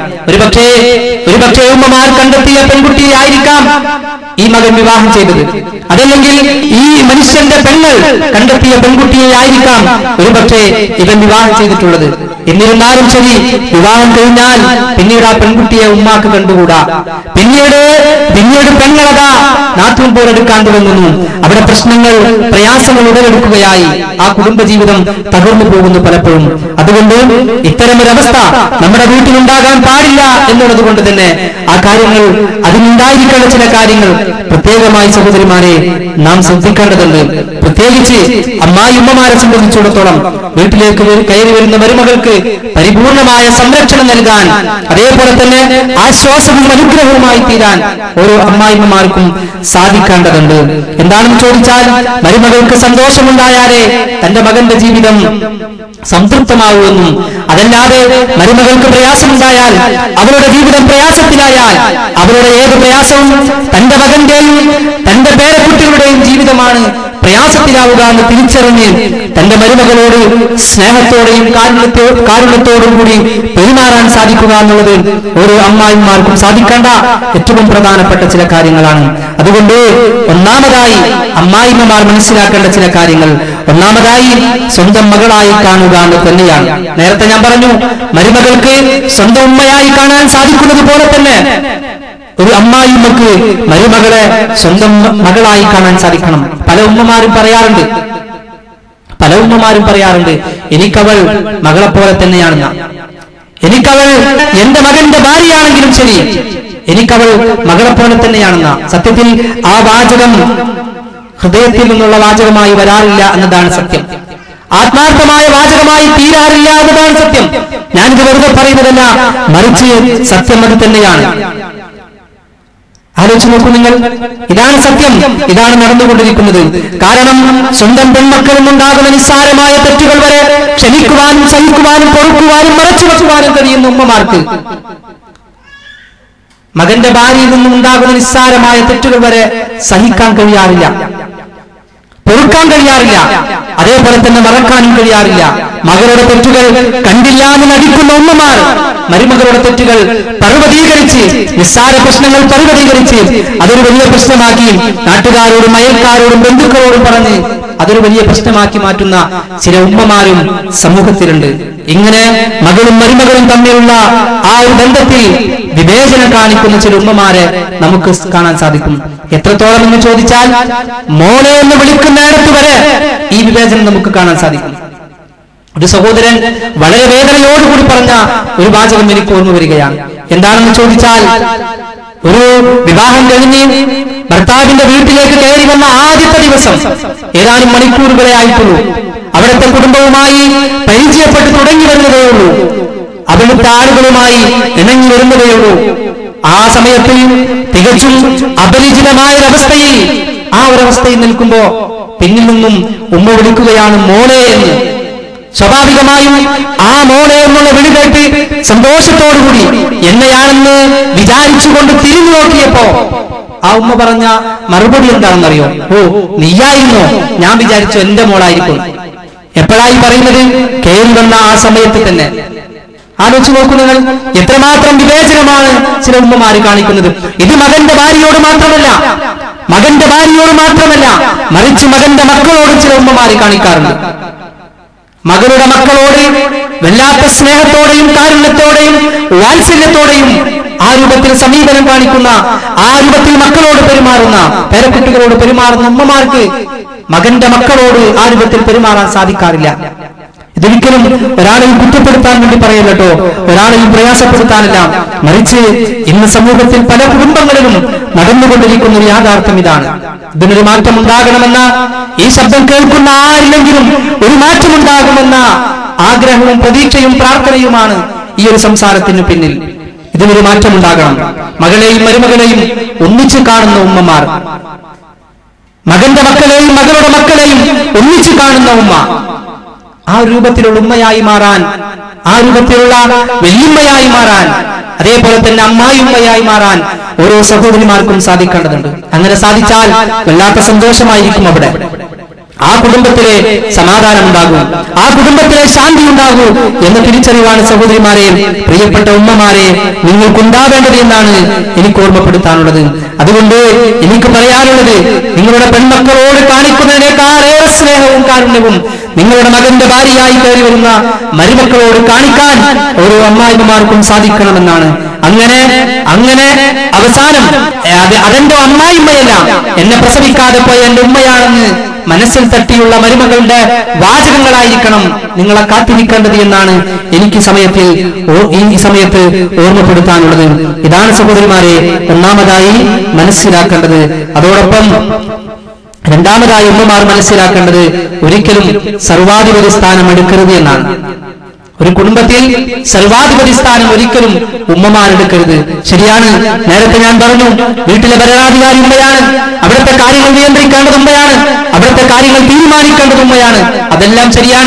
ഒരുപക്ഷേ ഉമ്മമാർ കണ്ടെത്തിയ പെൺകുട്ടിയെ ആയിരിക്കാം ഈ മകൻ വിവാഹം ചെയ്തത്. അതല്ലെങ്കിൽ ഈ മനുഷ്യന്റെ പെങ്ങൾ കണ്ടെത്തിയ പെൺകുട്ടിയെ ആയിരിക്കാം ഒരുപക്ഷെ ഇവൻ വിവാഹം ചെയ്തിട്ടുള്ളത്. എന്നിരുന്നാലും ശരി, വിവാഹം കഴിഞ്ഞാൽ പിന്നീട് ആ പെൺകുട്ടിയെ ഉമ്മാക്ക് കണ്ടുകൂടാ. പിന്നീട് പെങ്ങളതാ നാത്തും പോരെടുക്കാൻ തുടങ്ങുന്നു. അവിടെ പ്രശ്നങ്ങൾ, പ്രയാസങ്ങൾ ഉടലെടുക്കുകയായി ആ കുടുംബജീവിതം തകർന്നു പോകുന്നു പലപ്പോഴും. അതുകൊണ്ട് ഇത്തരമൊരവസ്ഥ നമ്മുടെ വീട്ടിലുണ്ടാകാൻ പാടില്ല എന്നുള്ളത് കൊണ്ട് തന്നെ ആ കാര്യങ്ങൾ, അതിനുണ്ടായിരിക്കേണ്ട ചില കാര്യങ്ങൾ പ്രത്യേകമായി സഹോദരിമാരെ നാം ശ്രദ്ധിക്കേണ്ടതുണ്ട്. പ്രത്യേകിച്ച് അമ്മായിമ്മമാരെ സംബന്ധിച്ചിടത്തോളം വീട്ടിലേക്ക് കയറി വരുന്ന മരുമകൾക്ക് പരിപൂർണമായ സംരക്ഷണം നൽകാൻ, അതേപോലെ തന്നെ ആശ്വാസവും അനുഗ്രഹവുമായി തീരാൻ ഓരോ അമ്മായിമ്മമാർക്കും സാധിക്കേണ്ടതുണ്ട്. എന്താണെന്ന് ചോദിച്ചാൽ, മരുമകൾക്ക് സന്തോഷമുണ്ടായാലേ തന്റെ മകന്റെ ജീവിതം സംതൃപ്തമാവുമെന്നും, അതല്ലാതെ മരുമകൾക്ക് പ്രയാസമുണ്ടായാൽ, അവരുടെ ജീവിതം പ്രയാസത്തിലായാൽ, അവരുടെ ഏത് പ്രയാസവും തന്റെ മകന്റെയും തന്റെ പേരക്കുട്ടികളുടെയും ജീവിതമാണ് പ്രയാസത്തിലാവുക എന്ന് തിരിച്ചറിഞ്ഞ് തന്റെ മരുമകളോട് സ്നേഹത്തോടെയും കാരുണ്യത്തോടും കൂടി പെരുമാറാൻ സാധിക്കുക എന്നുള്ളത് ഓരോ അമ്മായിമാർക്കും സാധിക്കേണ്ട ഏറ്റവും പ്രധാനപ്പെട്ട ചില കാര്യങ്ങളാണ്. അതുകൊണ്ട് ഒന്നാമതായി അമ്മായിമ്മമാർ മനസ്സിലാക്കേണ്ട ചില കാര്യങ്ങൾ, ഒന്നാമതായി സ്വന്തം മകളായി കാണുക എന്ന് തന്നെയാണ്. നേരത്തെ ഞാൻ പറഞ്ഞു, മരുമകൾക്ക് സ്വന്തം ഉമ്മയായി കാണാൻ സാധിക്കുന്നത് പോലെ തന്നെ ഒരു അമ്മായിമ്മക്ക് മരുമകളെ സ്വന്തം മകളായി കാണാൻ സാധിക്കണം. പല ഉമ്മമാരും പറയാറുണ്ട്, എനിക്കവൾ മകളെ പോലെ തന്നെയാണെന്ന, എനിക്കവൾ എന്റെ മകന്റെ ഭാര്യയാണെങ്കിലും ശരി, എനിക്കവൾ മകളെ പോലെ തന്നെയാണെന്ന. സത്യത്തിൽ ആ വാചകം ഹൃദയത്തിൽ നിന്നുള്ള വാചകമായി വരാറില്ല എന്നതാണ് സത്യം. ആത്മാർത്ഥമായ വാചകമായി തീരാറില്ല എന്നതാണ് സത്യം. ഞാനിത് വെറുതെ പറയുന്നതല്ല, മറിച്ച് സത്യം അത് തന്നെയാണ്. ആലോചിച്ച് നോക്കൂ നിങ്ങൾ, ഇതാണ് സത്യം, ഇതാണ് നടന്നുകൊണ്ടിരിക്കുന്നത്. കാരണം സ്വന്തം പെൺമക്കളിൽ ഉണ്ടാകുന്ന നിസ്സാരമായ തെറ്റുകൾ വരെ ക്ഷമിക്കുവാനും സഹിക്കുവാനും പൊറുക്കുവാനും മറച്ചു വെക്കുവാനും കഴിയുന്ന ഉമ്മമാർക്ക് മകന്റെ ഭാര്യയിൽ നിന്നും ഉണ്ടാകുന്ന നിസ്സാരമായ തെറ്റുകൾ വരെ സഹിക്കാൻ കഴിയാറില്ല, പൊറുക്കാൻ കഴിയാറില്ല, അതേപോലെ തന്നെ മറക്കാനും കഴിയാറില്ല. മകളുടെ തെറ്റുകൾ കണ്ടില്ല എന്ന് നടിക്കുന്ന ഉമ്മമാർ മരുമകളുടെ തെറ്റുകൾ പർവ്വതീകരിച്ച്, നിസ്സാര പ്രശ്നങ്ങൾ പർവ്വതീകരിച്ച് അതൊരു വലിയ പ്രശ്നമാക്കി നാട്ടുകാരോടും അയൽക്കാരോടും ബന്ധുക്കളോടും പറഞ്ഞ് അതൊരു വലിയ പ്രശ്നമാക്കി മാറ്റുന്ന ചില ഉമ്മമാരും സമൂഹത്തിലുണ്ട്. ഇങ്ങനെ മകളും മരുമകളും തമ്മിലുള്ള ആ ഒരു ബന്ധത്തിൽ വിവേചനം കാണിക്കുന്ന ചില ഉമ്മമാരെ നമുക്ക് കാണാൻ സാധിക്കും. എത്രത്തോളം എന്ന് ചോദിച്ചാൽ, മോനെ എന്ന് വിളിക്കുന്നിടത്ത് വരെ ഈ വിവേചനം നമുക്ക് കാണാൻ സാധിക്കും. ഒരു സഹോദരൻ വളരെ വേദനയോടുകൂടി പറഞ്ഞ ഒരു വാചകം എനിക്ക് ഓർമ്മ വരികയാണ്. എന്താണെന്ന് ചോദിച്ചാൽ, ഒരു വിവാഹം കഴിഞ്ഞ് ഭർത്താവിന്റെ വീട്ടിലേക്ക് കയറി വന്ന ആദ്യത്തെ ദിവസം ഏതാനും മണിക്കൂറുകളെ ആയിട്ടുള്ളൂ. അവിടുത്തെ കുടുംബവുമായി പരിചയപ്പെട്ട് തുടങ്ങി വരുന്നതേയുള്ളൂ, അവിടുത്തെ ആളുകളുമായി ഇണങ്ങി വരുന്നതേയുള്ളൂ. ആ സമയത്ത് തികച്ചും അപരിചിതമായ ഒരവസ്ഥയിൽ, ആ ഒരവസ്ഥയിൽ നിൽക്കുമ്പോ പിന്നിൽ നിന്നും ഉമ്മ വിളിക്കുകയാണ് മോനെ എന്ന്. സ്വാഭാവികമായും ആ മോനെ എന്നുള്ള വിളി കേട്ട് സന്തോഷത്തോടുകൂടി എന്നെയാണെന്ന് വിചാരിച്ചുകൊണ്ട് തിരിഞ്ഞു നോക്കിയപ്പോ ആ ഉമ്മ പറഞ്ഞ മറുപടി എന്താണെന്നറിയോ? ഓ, നീയായിരുന്നോ? ഞാൻ വിചാരിച്ചു എന്റെ മോളായിരിക്കും. എപ്പോഴായി പറയുന്നത്? കയറി വന്ന ആ സമയത്ത് തന്നെ. ആലോചിച്ച് നോക്കൂ നിങ്ങൾ, എത്രമാത്രം വിവേചനമാണ് ചില ഉമ്മമാര് കാണിക്കുന്നത്. ഇത് മകന്റെ ഭാര്യയോട് മാത്രമല്ല, മറിച്ച് മകന്റെ മക്കളോട് ചില ഉമ്മമാര് കാണിക്കാറുണ്ട്. മകളുടെ മക്കളോട് വല്ലാത്ത സ്നേഹത്തോടെയും കാരുണ്യത്തോടെയും വാത്സല്യത്തോടെയും ആ രൂപത്തിൽ സമീപനം കാണിക്കുന്ന, ആ രൂപത്തിൽ മക്കളോട് പെരുമാറുന്ന, പേരക്കുട്ടികളോട് പെരുമാറുന്ന ഉമ്മമാർക്ക് മകന്റെ മക്കളോട് ആ രൂപത്തിൽ പെരുമാറാൻ സാധിക്കാറില്ല. ഇതൊരിക്കലും ഒരാളെയും കുറ്റപ്പെടുത്താൻ വേണ്ടി പറയല്ലോ, ഒരാളെയും പ്രയാസപ്പെടുത്താനല്ല, മറിച്ച് ഇന്ന് സമൂഹത്തിൽ പല കുടുംബങ്ങളിലും നടന്നുകൊണ്ടിരിക്കുന്ന ഒരു യാഥാർത്ഥ്യം ഇതാണ്. ഇതിനൊരു മാറ്റം ഉണ്ടാകണമെന്ന, ഈ ശബ്ദം കേൾക്കുന്ന ആരില്ലെങ്കിലും ഒരു മാറ്റമുണ്ടാകുമെന്ന ആഗ്രഹവും പ്രതീക്ഷയും പ്രാർത്ഥനയുമാണ് ഈ ഒരു സംസാരത്തിന് പിന്നിൽ. ഇതിനൊരു മാറ്റമുണ്ടാകണം. മകളെയും മരുമകളെയും ഒന്നിച്ചു കാണുന്ന ഉമ്മമാർ, മകന്റെ മക്കളെയും മകളുടെ മക്കളെയും ഒന്നിച്ചു കാണുന്ന ഉമ്മ, ആ രൂപത്തിലുള്ള ഉമ്മയായി മാറാൻ, ആ രൂപത്തിലുള്ള വല്യമ്മയായി മാറാൻ, അതേപോലെ തന്നെ അമ്മായിയുമ്മയായി മാറാൻ ഓരോ സഹോദരിമാർക്കും സാധിക്കേണ്ടതുണ്ട്. അങ്ങനെ സാധിച്ചാൽ വല്ലാത്ത സന്തോഷമായിരിക്കും അവിടെ. ആ കുടുംബത്തിലെ സമാധാനം ഉണ്ടാകും, ആ കുടുംബത്തിലെ ശാന്തി ഉണ്ടാകൂ എന്ന തിരിച്ചറിവാണ് സഹോദരിമാരെ, പ്രിയപ്പെട്ട ഉമ്മമാരെ നിങ്ങൾക്കുണ്ടാവേണ്ടത് എന്നാണ് എനിക്ക് ഓർമ്മപ്പെടുത്താനുള്ളത്. അതുകൊണ്ട് എനിക്ക് പറയാനുള്ളത്, നിങ്ങളുടെ പെൺമക്കളോട് കാണിക്കുന്നതിനേക്കാളേറെ സ്നേഹവും കാരുണ്യവും നിങ്ങളുടെ മകന്റെ ഭാര്യയായി കയറി വരുന്ന മരുമക്കളോട് കാണിക്കാൻ ഓരോ അമ്മായിമാർക്കും സാധിക്കണമെന്നാണ്. അങ്ങനെ അവസാനം അതെന്റെ അമ്മായിമ്മയല്ല, എന്നെ പ്രസവിക്കാതെ പോയ എന്റെ ഉമ്മയാണെന്ന് മനസ്സിൽ തട്ടിയുള്ള മരുമകളുടെ വാചകങ്ങളായിരിക്കണം നിങ്ങളെ കാത്തിരിക്കേണ്ടത് എന്നാണ് എനിക്ക് ഈ സമയത്ത് ഓർമ്മപ്പെടുത്താനുള്ളത്. ഇതാണ് സഹോദരിമാരെ ഒന്നാമതായി മനസ്സിലാക്കേണ്ടത്. അതോടൊപ്പം രണ്ടാമതായി ഉമ്മമാർ മനസ്സിലാക്കേണ്ടത്, ഒരിക്കലും സർവാധിപതി സ്ഥാനം എടുക്കരുത് എന്നാണ്. ഒരു കുടുംബത്തിൽ സർവാധിപതി സ്ഥാനം ഒരിക്കലും ഉമ്മമാരെടുക്കരുത്. ശരിയാണ്, നേരത്തെ ഞാൻ പറഞ്ഞു, വീട്ടിലെ ഭരണാധികാരി ഉമ്മയാണ്, അവിടുത്തെ കാര്യങ്ങൾ നിയന്ത്രിക്കേണ്ടത് ഉമ്മയാണ്, അവിടുത്തെ കാര്യങ്ങൾ തീരുമാനിക്കേണ്ടത് ഉമ്മയാണ്. അതെല്ലാം ശരിയാണ്.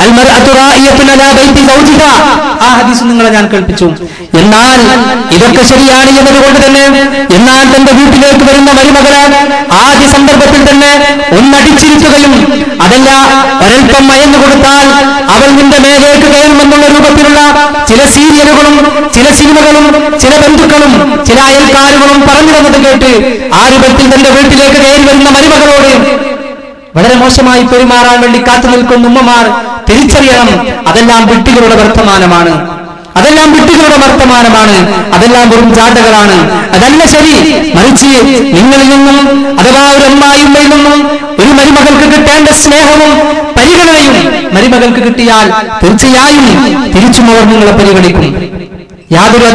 ആ ഹദീസ് നിങ്ങളെ ഞാൻ കേൾപ്പിച്ചു. എന്നാൽ ഇതൊക്കെ ശരിയാണ് എന്നതുകൊണ്ട് തന്നെ, എന്നാൽ തന്റെ വീട്ടിലേക്ക് വരുന്ന മരുമകളെ ആദ്യ സന്ദർഭത്തിൽ തന്നെ ഒന്നടിച്ചിരിക്കുകയും അതല്ല ഒരൽപ്പം മയന്നു കൊടുത്താൽ അവൾ നിന്റെ മേലേക്ക് കയറുമെന്നുള്ള രൂപത്തിലുള്ള ചില സീരിയലുകളും ചില സിനിമകളും ചില ബന്ധുക്കളും ചില അയൽക്കാരുകളും പറഞ്ഞു തന്നത് കേട്ട് ആ രൂപത്തിൽ തന്റെ വീട്ടിലേക്ക് കയറി വരുന്ന മരുമകളോട് വളരെ മോശമായി പെരുമാറാൻ വേണ്ടി കാത്തു നിൽക്കുന്ന ഉമ്മമാർ തിരിച്ചറിയണം, അതെല്ലാം വിട്ടികളുടെ വർത്തമാനമാണ്, അതെല്ലാം വിട്ടികളുടെ വർത്തമാനമാണ്, അതെല്ലാം വെറും ചാട്ടകളാണ്. അതല്ല ശരി. മറിച്ച് നിങ്ങളിൽ നിന്നും അഥവാ ഒരു അമ്മായിമ്മയിൽ നിന്നും ഒരു മരുമകൾക്ക് കിട്ടേണ്ട സ്നേഹവും പരിഗണനയും മരുമകൾക്ക് കിട്ടിയാൽ തീർച്ചയായും തിരിച്ചും അവർ നിങ്ങളെ പരിഗണിക്കും. യാതൊരു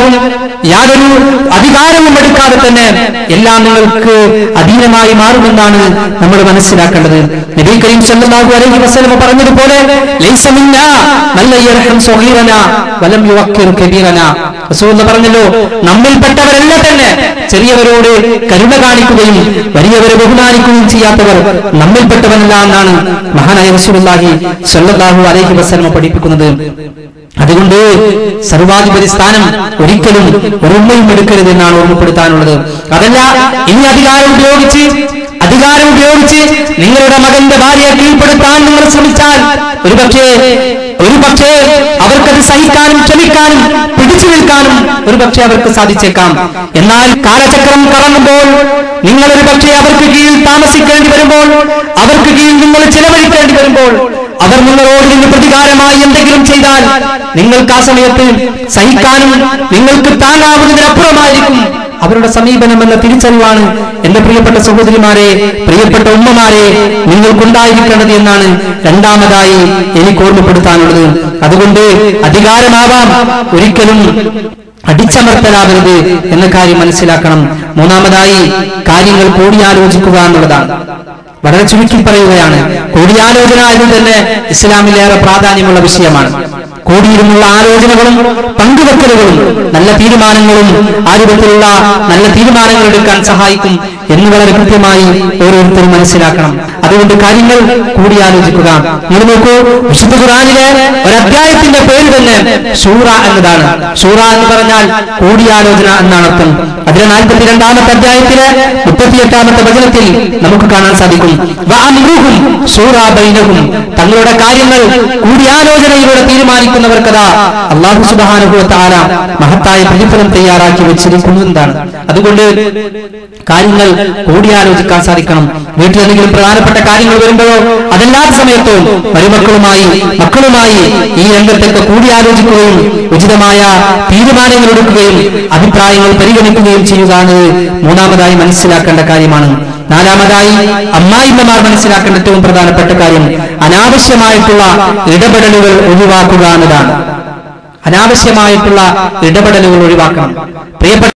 അധികാരവും എടുക്കാതെ തന്നെ എല്ലാം നിങ്ങൾക്ക് അധീനമായി മാറുമെന്നാണ് നമ്മൾ മനസ്സിലാക്കേണ്ടത്. നബി കരീം സല്ലല്ലാഹു അലൈഹി വസല്ലം പറഞ്ഞതുപോലെ, ലൈസ മിന്നാ മൻ യർഹം സഗീറനാ വലം യുവക്കിർ കബീറനാ. റസൂൽ പറഞ്ഞല്ലോ, നമ്മിൽപ്പെട്ടവരല്ല തന്നെ ചെറിയവരോട് കരുണ കാണിക്കുകയും വലിയവരെ ബഹുമാനിക്കുകയും ചെയ്യാത്തവർ നമ്മിൽപ്പെട്ടവനല്ല എന്നാണ് മഹാനായ റസൂലുള്ളാഹി സല്ലല്ലാഹു അലൈഹി വസല്ലം പഠിപ്പിക്കുന്നത്. അതുകൊണ്ട് സർവാധിപതി സ്ഥാനം ഒരിക്കലും ഒരു ഉമ്മയും എടുക്കരുത് എന്നാണ് ഓർമ്മപ്പെടുത്താനുള്ളത്. അതല്ല, ഇനി അധികാരം ഉപയോഗിച്ച് നിങ്ങളുടെ മകന്റെ ഭാര്യയെ കീഴ്പ്പെടുത്താൻ നിങ്ങൾ ശ്രമിച്ചാൽ ഒരുപക്ഷേ അവർക്കത് സഹിക്കാനും ക്ഷമിക്കാനും പിടിച്ചു നിൽക്കാനും ഒരുപക്ഷെ അവർക്ക് സാധിച്ചേക്കാം. എന്നാൽ കാലചക്രം കറങ്ങുമ്പോൾ നിങ്ങൾ ഒരുപക്ഷെ അവർക്ക് കീഴിൽ താമസിക്കേണ്ടി വരുമ്പോൾ, അവർക്ക് കീഴിൽ നിങ്ങൾ ചിലവഴിക്കേണ്ടി വരുമ്പോൾ, അവർ നിങ്ങളോട് നിന്ന് പ്രതികാരമായി എന്തെങ്കിലും ചെയ്താൽ നിങ്ങൾക്ക് ആ സമയത്ത് സഹിക്കാനും നിങ്ങൾക്ക് താങ്ങാവുന്നതിനപ്പുറമായിരിക്കും അവരുടെ സമീപനം എന്ന തിരിച്ചറിവാണ് എന്റെ പ്രിയപ്പെട്ട സഹോദരിമാരെ, പ്രിയപ്പെട്ട ഉമ്മമാരെ നിങ്ങൾക്കുണ്ടായിരിക്കേണ്ടത് എന്നാണ് രണ്ടാമതായി എനിക്ക് ഓർമ്മപ്പെടുത്താനുള്ളത്. അതുകൊണ്ട് അധികാരമാവാം, ഒരിക്കലും അടിച്ചമർത്തലാവരുത് എന്ന കാര്യം മനസ്സിലാക്കണം. മൂന്നാമതായി കാര്യങ്ങൾ കൂടിയാലോചിക്കുക എന്നുള്ളതാണ്. വളരെ ചുരുക്കി പറയുകയാണ്, കൂടിയാലോചന എന്ന് തന്നെ ഇസ്ലാമിലേറെ പ്രാധാന്യമുള്ള വിഷയമാണ്. കൂടിയിരുന്നുള്ള ആലോചനകളും പങ്കുവെക്കലുകളും നല്ല തീരുമാനങ്ങളും ആ രൂപത്തിലുള്ള നല്ല തീരുമാനങ്ങൾ എടുക്കാൻ സഹായിക്കും എന്ന് വളരെ കൃത്യമായി ഓരോരുത്തരും മനസ്സിലാക്കണം. അതുകൊണ്ട് കാര്യങ്ങൾ കൂടിയാലോചിക്കുക. നിങ്ങൾ നോക്കൂ, വിശുദ്ധ ഖുർആനിലെ ഒരധ്യായത്തിന്റെ പേര് തന്നെ ശൂറ എന്നതാണ്. ശൂറ എന്ന് പറഞ്ഞാൽ കൂടിയാലോചന എന്നാണ് അർത്ഥം. അതിലെ 42-ാമത്തെ അധ്യായത്തിലെ 38-ാമത്തെ വചനത്തിൽ നമുക്ക് കാണാൻ സാധിക്കും, വഅംറുഹും ശൂറാ ബൈനഹും, തങ്ങളുടെ കാര്യങ്ങൾ കൂടിയാലോചനയിലൂടെ തീരുമാനിക്കുന്നവർക്കതാ അല്ലാഹു സുബ്ഹാനഹു വ തആല മഹത്തായ പ്രതിഫലം തയ്യാറാക്കി വെച്ചിരിക്കുന്നു എന്നതാണ്. അതുകൊണ്ട് കാര്യങ്ങൾ കൂടിയാലോചിക്കാൻ സാധിക്കണം. വീട്ടിൽ എന്തെങ്കിലും പ്രധാനപ്പെട്ട കാര്യങ്ങൾ വരുമ്പോഴോ അതെല്ലാ സമയത്തും മക്കളുമായി ഈ രംഗത്തൊക്കെ കൂടിയാലോചിക്കുകയും ഉചിതമായ തീരുമാനങ്ങൾ എടുക്കുകയും അഭിപ്രായങ്ങൾ പരിഗണിക്കുകയും ചെയ്യുക എന്നത് മൂന്നാമതായി മനസ്സിലാക്കേണ്ട കാര്യമാണ്. നാലാമതായി അമ്മായിമ്മമാർ മനസ്സിലാക്കേണ്ട ഏറ്റവും പ്രധാനപ്പെട്ട കാര്യം അനാവശ്യമായിട്ടുള്ള ഇടപെടലുകൾ ഒഴിവാക്കുക എന്നതാണ്. അനാവശ്യമായിട്ടുള്ള ഇടപെടലുകൾ ഒഴിവാക്കണം. പ്രിയപ്പെട്ട